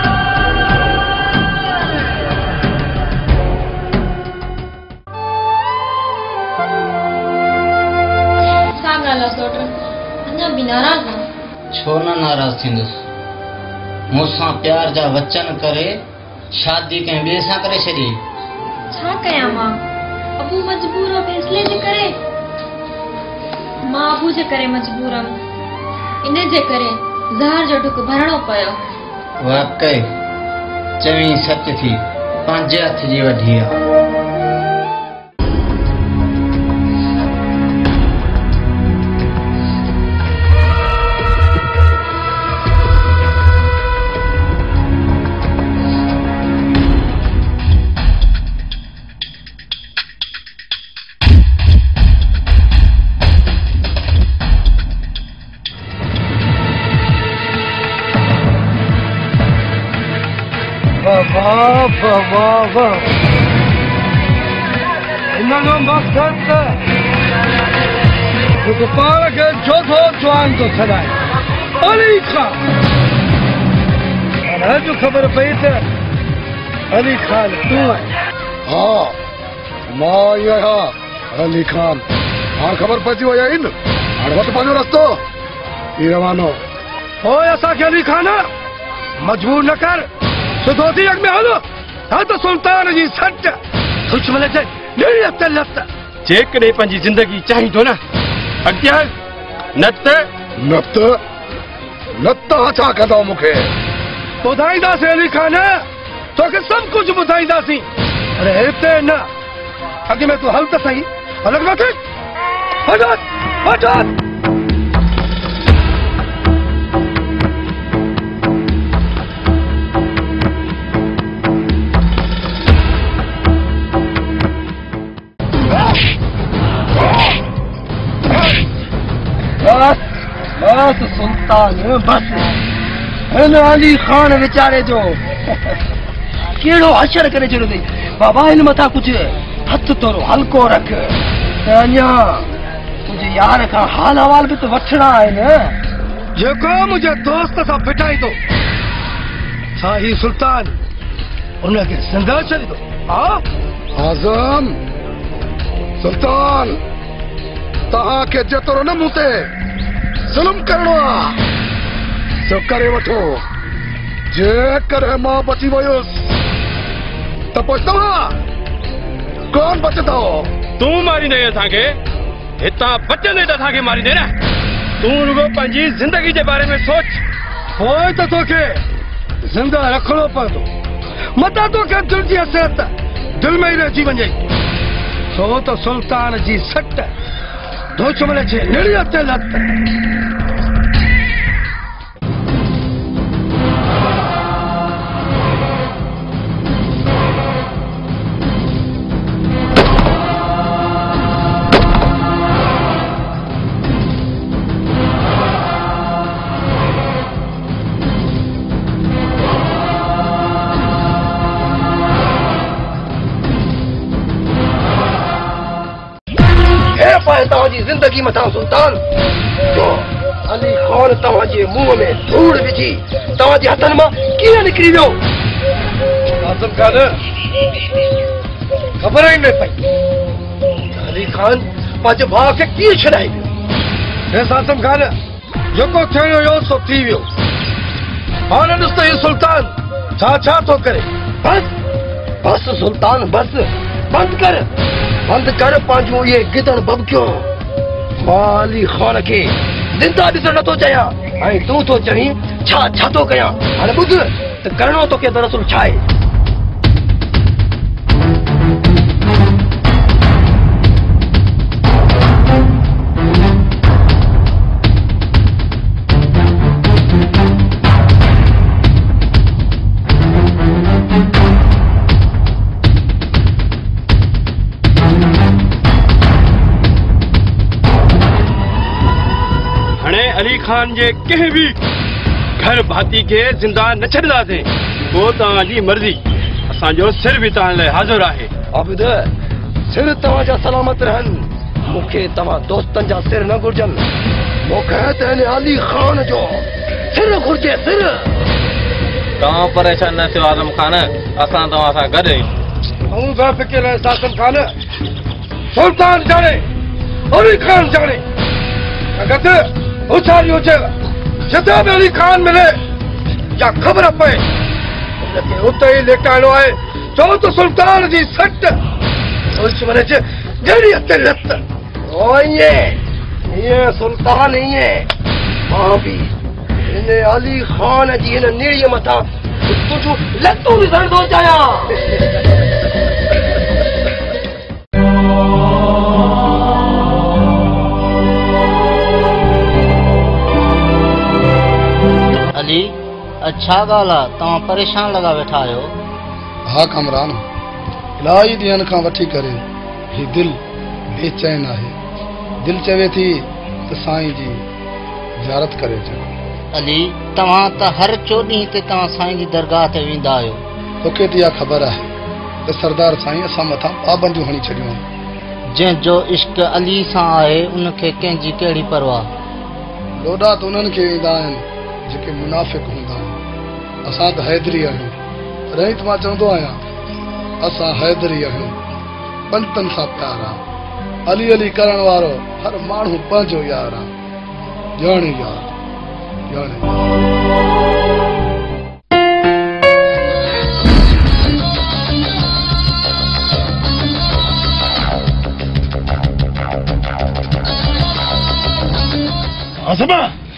छा ॻाल्हि आहे सोट, अञा बि नाराज़ आहे? छो न नाराज़ थींदुसि? मूंसां प्यार जा वचन करे शादी कंहिं ॿिए सां करे छॾी। छा कयां मां? अबू मजबूर हो फैसले जे करे। मां अबू जे करे मजबूर हुयमि, इन जे करे ज़हर जो ढुक भरणो पियो। वाकई चवी सच थी, पंहिंजे हथ जी वधी आहे। वाह वाह वाह, इन्होंने मक़सद जेको पाण खे चौथो जवान थो छॾाए, अली खान। पर अॼु ख़बर पई त अली खान तूं आहीं। हा, मां ई आहियां अली खान। हाणे ख़बर पइजी वई आहे न, हाणे वटि पंहिंजो रस्तो ई रवानो। पोइ असांखे अली खान मजबूर न कर, सिधो थी अॻ में हलो। हा त सुल्तान जी सट दुश्मन जे ॾेड़ी हथ लत। जेकॾहिं पंहिंजी ज़िंदगी चाहींदो न अॻियां न त न त न त छा कंदो मूंखे? ॿुधाईंदासीं अली खान, तोखे सभु कुझु ॿुधाईंदासीं। अरे हिते न, अॻ में तूं हल त सही। हल न थी हट हट। बस बस सुल्तान बस। हिन अली खान वीचारे जो कहिड़ो हशर करे छॾियो अथई। बाबा हिन मथां कुझु हथ थोरो हल्को रख। अञा तुंहिंजे यार खां हाल अहवाल बि त वठणा आहिनि। जेको मुंहिंजे दोस्त सां फिटाईंदो, छा ही सुल्तान उनखे ज़िंदा छॾींदो? हा आज़म सुल्तान, तव्हांखे जेतिरो न मूं ते ज़ुल्म करणो आहे सो करे वठो। जेकर मां बची वयुसि त पोइ तव्हां कोन बचंदो। तूं मारींदे असांखे, हितां बचंदे त असांखे मारींदे न। तूं रुगो पंहिंजी ज़िंदगी जे बारे में सोच। पोइ त तोखे ज़िंदा रखणो पवंदो, मतां तोखे दिलि जी हसियत दिलि में ई रहिजी वञे। छो त सुल्तान जी सट दुश्मन जे निड़ीअ ते लत। तव्हांजी ज़िंदगी मथां सुल्तान तो अली खान तव्हांजे मुंहं में धूड़ विझी तव्हांजे हथनि मां कीअं निकिरी वियो? आज़म खान ख़बर ई न पई अली खान पंहिंजे भाउ खे कीअं छॾाए वियो। आज़म खान जेको थियणो हुयो सो थी वियो। हाणे ॾिस त हीउ सुल्तान छा छा थो करे। बस बस सुल्तान बस, बंदि कर बंदि कर पंहिंजो इहे गिदड़ बबकियो। मां अली खान खे ज़िंदा ॾिसण नथो चाहियां ऐं तूं थो चवीं छा छा थो कयां। हाणे ॿुध त करिणो तोखे दरअसल छा आहे। हाणे अली खान जे कंहिं बि घर भाती के जिंदा न छॾंदासीं। पोइ तव्हांजी मर्ज़ी, असांजो सिर बि तव्हां लाइ हाज़ुर आहे। आबिद, सिर तव्हांजा सलामत रहनि। मूंखे तव्हां दोस्तनि जा सिर न घुर्जनि। मूंखे त हिन अली खान जो सिर घुर्जे, सिर। तव्हां परेशान न थियो आज़म खान, असां तव्हां सां गॾु आहियूं। ऐं बेफ़िक्र रहे आज़म खान, सुल्तान जाने, अली खान जाने। अगरि होशियारी हुजे, जिते बि अली खान मिले या ख़बर पए, उनखे उते ई लेटाइणो आहे। चओ त सुल्तान जी सट दुश्मन जे जहिड़ी ते लत। ओ ईअं ईअं सुल्तान ईअं मां बि हिन अली खान जी हिन नीड़ीअ मथां तुंहिंजूं लतूं ॾिसण थो चाहियां। अली, अच्छा ॻाल्हि आहे, तव्हां परेशान लॻा वेठा आहियो। हा कमरान, इलाही ॾींहंनि खां वठी करे ही दिल बेचैन आहे। दिल चवे थी त साईं जी ज़ियारत करे अचो। अली, तव्हां त हर चोॾहीं ते तव्हां साईं जी दरगाह ते वेंदा आहियो। तोखे त इहा ख़बर आहे त सरदार साईं असां मथां पाबंदियूं हणी छॾियूं आहिनि। जंहिंजो इश्क अली सां आहे, उनखे कंहिंजी कहिड़ी परवाह। लोॾा त उन्हनि खे ईंदा आहिनि जेके मुनाफ़िक हूंदा आहिनि। असां त हैदरी आहियूं। तॾहिं त मां चवंदो आहियां, असां हैदरी आहियूं। पंतनि सां प्यार आहे। अली अली करण वारो हर माण्हू पंहिंजो यार आहे। ॼाणे यार, ॼाणे। आज़मा,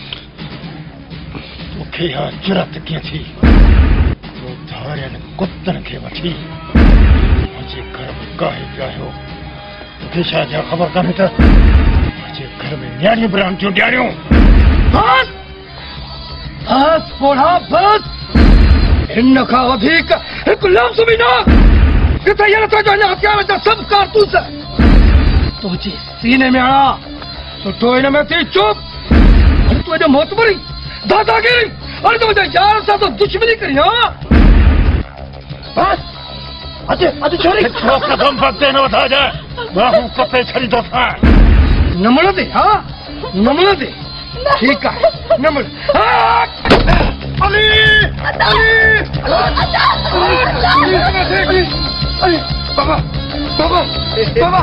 तोखे इहा जुरत कीअं थी? तो धारियनि कुतनि खे वठी मुंहिंजे घर में काहे पिया आहियो? तोखे छा जा ख़बर कान्हे त मुंहिंजे घर में न्याणियूं बि रहनि थियूं ॾियारियूं? बस बस बोला बस। हिन खां वधीक हिकु लफ़्ज़ बि न। किथे हींअर तुंहिंजो हिन हथियार जा सभु कारतूस तुंहिंजे सीने में हणा। सुठो हिन में थी चुप। अरे तुंहिंजो मोतबरी, दादागिरी, अरे तुंहिंजे यार सां तो दुश्मनी करी। हाँ बस अॼु अॼु छोरी छो कदम वक़्ते न वधा जाए, बाहूं कपे छॾींदो था। नमण दे। हाँ नमण दे। ठीक है नमण। अली अली अली बाबा बाबा बाबा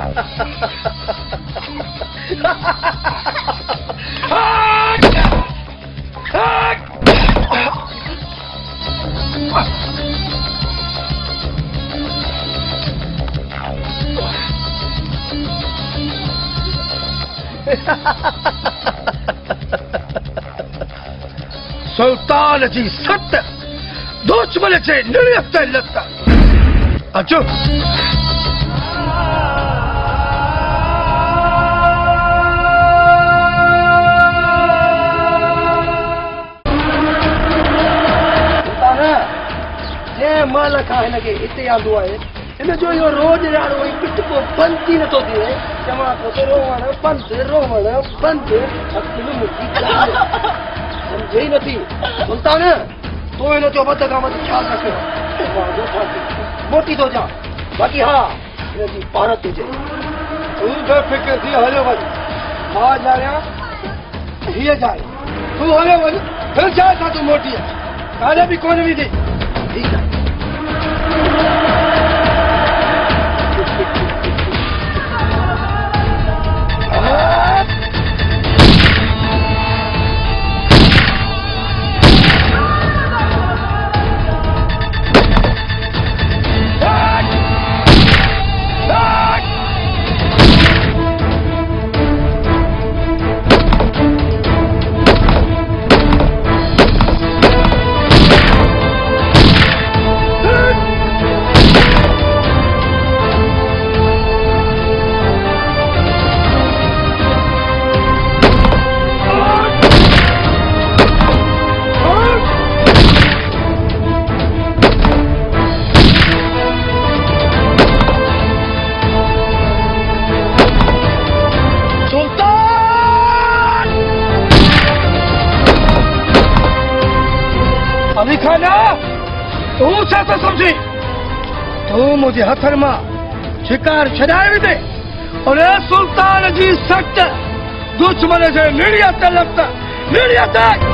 सुल्तान जी सत दुश्मन जे निड़ियत ते लत। अचो जे माल खां हिनखे हिते आंदो आहे, हिन जो इहो रोज़ यारो पिट को बंद थी नथो थिए। चवां थो त रोवण बंदि, रोवण बंदि। समझे ही नथी। सुल्तान, तूं हिन जो वध खां वधि ख़्यालु रख। मोटी थो जा, बाक़ी हा हिन जी भारत हुजे। तूं बेफ़िक्र थी हलियो वञ। हा ॼाणिया हीअ जाए, तूं हलियो वञ। फिर छा था तूं मोटी अच, काॾे बि कोन वेंदी। ठीकु आहे। अली खाना तू छा तो समझी तू मुझे हथन मां शिकार छड़ाए विदे और ए सुल्तान जी सट दुश्मन से मीडिया तलब मीडिया तक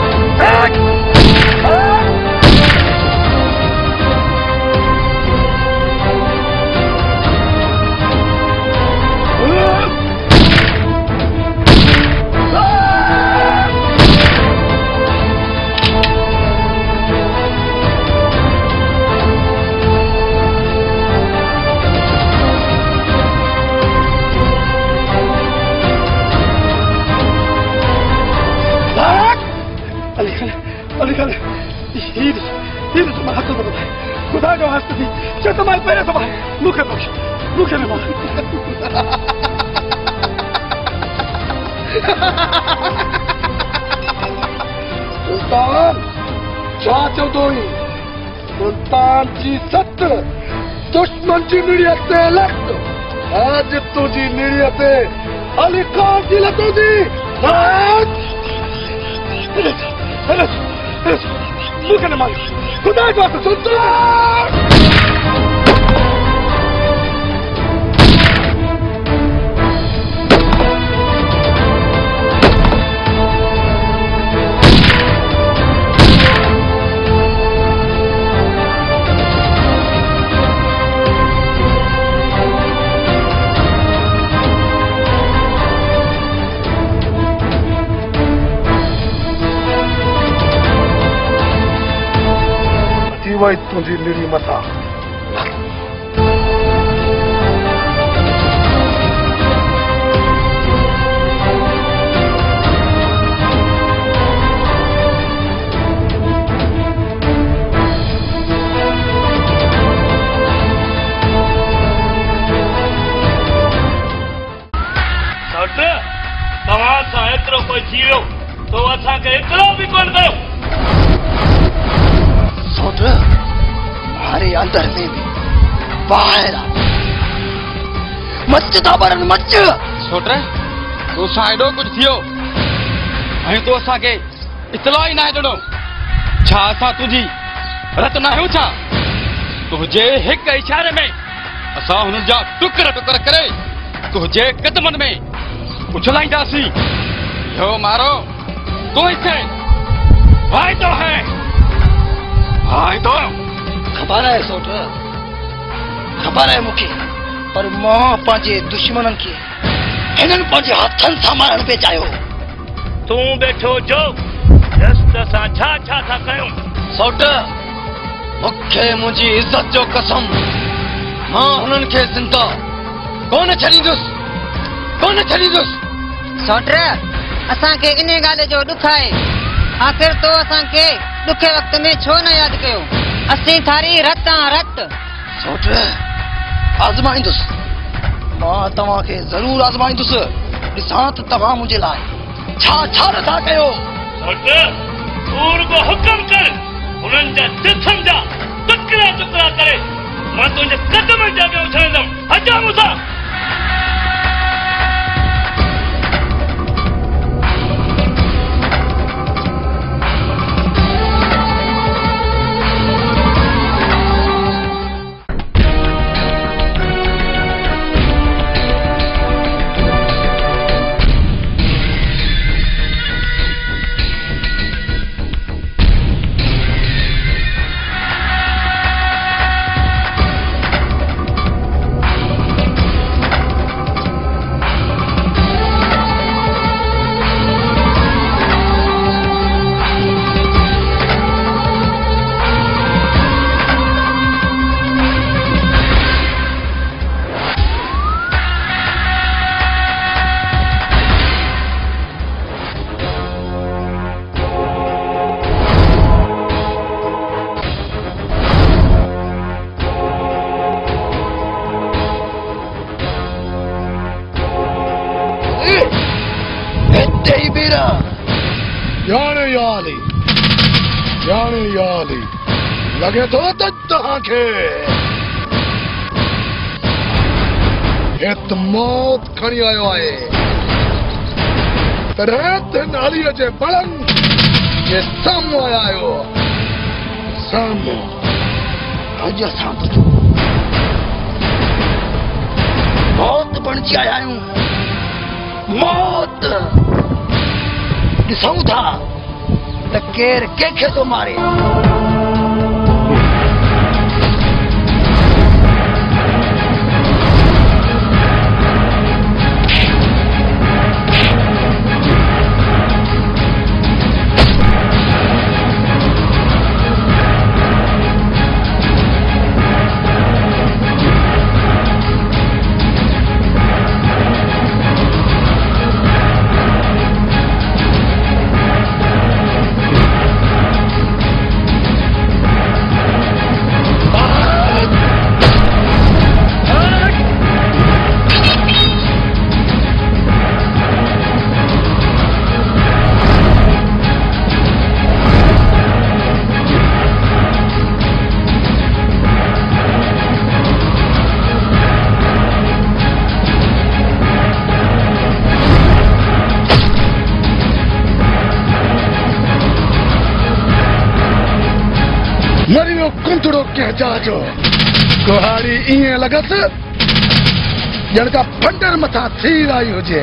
खुदा जो हस्त थी जो तुम्हारे पहले तो मुखे बख्श मुखे में मार सुल्तान चाचो दोई सुल्तान जी सत दुश्मन जी नियत से लग आज तुझी नियत अली खान जी लगो जी मुखे में मार खुदा को सुल्तान वही तुझी निरी मथा तव्हां सां एतिरो कोई थी वियो तो असांखे एतिरो बि कोन कयो सोट हमारे अंदर में भी बाहर मच था बरन मच सोट तो सां एॾो कुझु थियो ऐं तो असांखे इतला ई नाहे ॾिनो छा असां तुंहिंजी रत न आहियूं छा तुंहिंजे हिकु इशारे में असां हुननि जा टुकर टुकर करे तुंहिंजे कदमनि में उछलाईंदासीं यो मारो तू हिते वाइदो है वाइदो खबर है सोट खबर है मूंखे पर मां पंहिंजे दुश्मननि खे हिननि पंहिंजे हथनि सां मारण पे चाहियो तूं वेठो जो रस्त सां छा छा था कयूं सोट मूंखे मुंहिंजी इज़त जो कसम मां हुननि खे ज़िंदा कोन छॾींदुसि कोन छॾींदुसि सोट असांखे इन ॻाल्हि जो ॾुख आहे आख़िर तो असांखे ॾुखे वक़्त में छो न यादि कयो असीं थारी रत आं रत सोट आज़माईंदुसि मां तव्हांखे ज़रूरु आज़माईंदुसि ॾिसां त तव्हां मुंहिंजे लाइ छा छा नथा कयो सोट तूं रुॻो हुकुम कर हुननि जा जिस्म जा टुकड़ा टुकड़ा करे मां तुंहिंजे कदमनि जा बि उछलंदुमि अचा मूंसां याने याली याने याली लगे तो तव्हांखे हित मौत खणी आयो आहे तॾहिं नालीअ जे बड़नि जे साम्हूं आया आहियो सामने अज असां तुझो मौत बणजी आया आहियूं। मौत ॾिसूं था त केरु कंहिंखे थो मारे। मरियो कुंतड़ो कहजा जो कुहाड़ी इं लगस जण का फंडर मथा थी आई हुजे।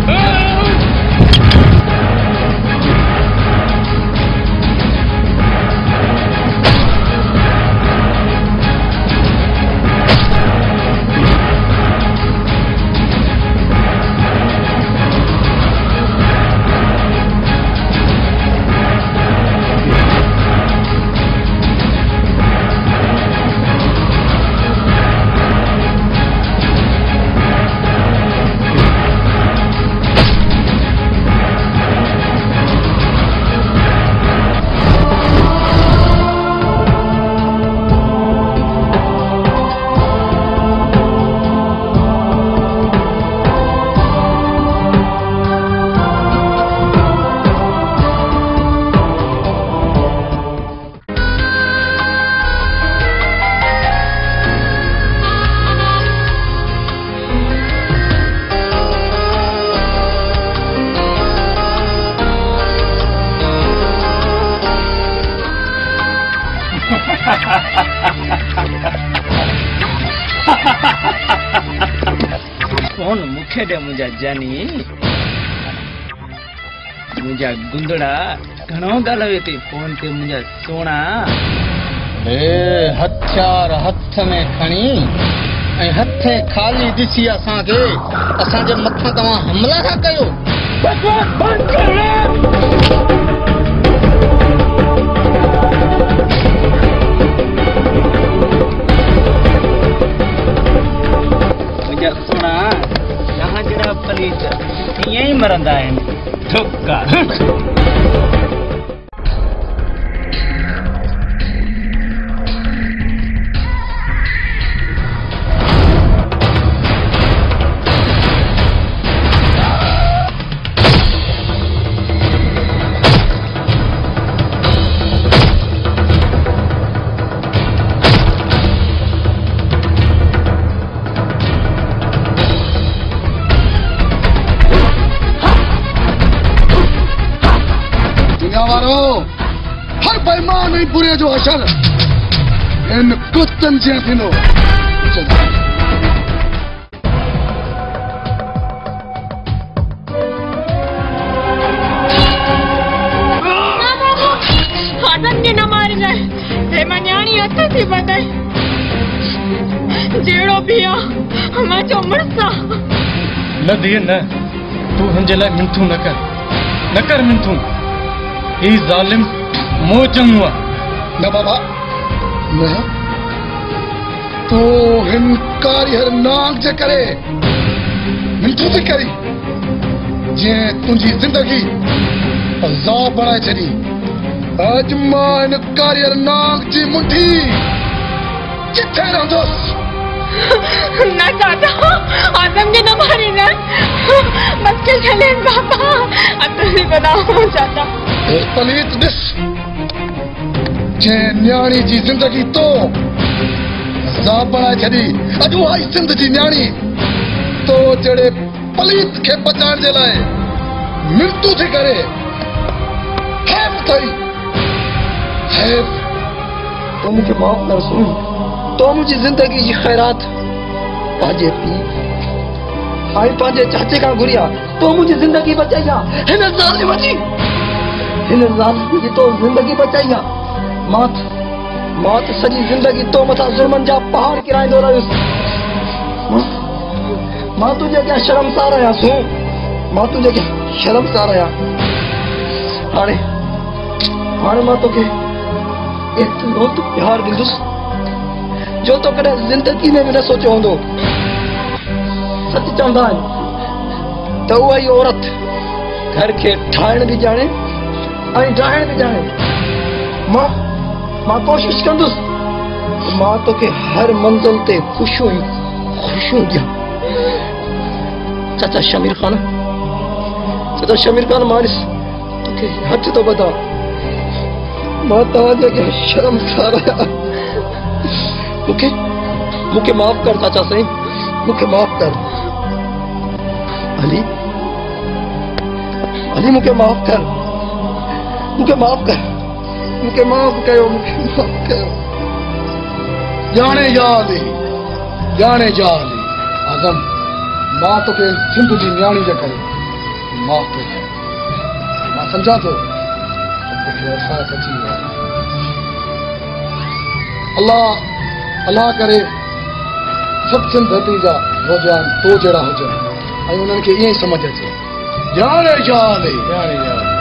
कौन मुखे दे मुझा जानी मुझा गुंदड़ा घणो गालवे थी फोन ते मुझा सोना। ए हथियार हथ में खणी ऐं हथे खाली दिसी असां के असां जे मथा तवा हमला था कयो। बकवास बंद कर। सुना जहां जरा पलीत यही मरंदा आहिनि ठुका। हर बेईमान ही बुरे जो असर इन कुत्तन से थींदो। आदम के न मार जाए हे मन्याणी हथ थी बताए जेड़ो भी आ हम जो मरसा न दिए न तू हंजे लाइ मिंथू न कर न कर मिंथू। ही जालिम मो चंगुआ न बाबा न तो हिनकारी हर नाग जे करे मिंथू थी करी जे तुझी जिंदगी अज़ाब बनाए छड़ी। आज मां हिनकारी हर नाग जी मुंडी किथे रहंदुसि। न दादा आदम ने न मारी न बस के चले बाबा अतली बनाओ जाता। पलीत दिस जे न्याणी जी जिंदगी तो अज़ाब बनाए छड़ी। अॼु आई सिंध जी न्याणी तो जड़े पलीत के बचाइण जे लाइ मृत्यु थी करे हैफ थई हैफ तो मुझे माफ कर सुन तो मुझे जिंदगी जी खैरात पाजे पी आई पाजे चाचे का गुरिया तो मुझे जिंदगी बचाइया हिन जालिम जी हिन जालिम जी तो जिंदगी बचाइया मात मात सजी जिंदगी तो मथा जुल्मन जा पहाड़ किराए दो रहियुसि मां तुझे क्या शर्मसार आया सू मां तुझे क्या शर्मसार आया हाणे हाणे मां तोखे एतिरो तो प्यार ॾींदुसि जो तो कॾहिं ज़िंदगी में बि न सोचियो हूंदो सच चवंदा आहिनि त उहा ई औरत घर खे ठाहिण बि ॼाणे ऐं ढाहिण बि ॼाणे मां मां कोशिशि कंदुसि मां तोखे हर मंज़िल ते ख़ुशियूं ई ख़ुशियूं ॾियां चाचा शमीर खान चाचा शमीर खान मारिस तोखे हथ थो ॿधां मां तव्हांजे अॻियां शर्मसार आहियां मूंखे मूंखे माफ़ कर चाचा साईं मूंखे माफ़ कर अली अली मूंखे माफ़ कर मूंखे माफ़ कर मूंखे माफ़ कयो मूंखे माफ़ कयो जाने जा अली जाने जा अली आज़म मां तोखे सिंध जी न्याणी जे करे माफ़ थो कयां मां सम्झां थो तोखे एहसास अची वियो आहे अल्लाह अल्लाह करे सभु सिंध धरती जा नौजवान तो जहिड़ा हुजनि ऐं उन्हनि खे ईअं ई समझ अचे जाने जा अली जाने जा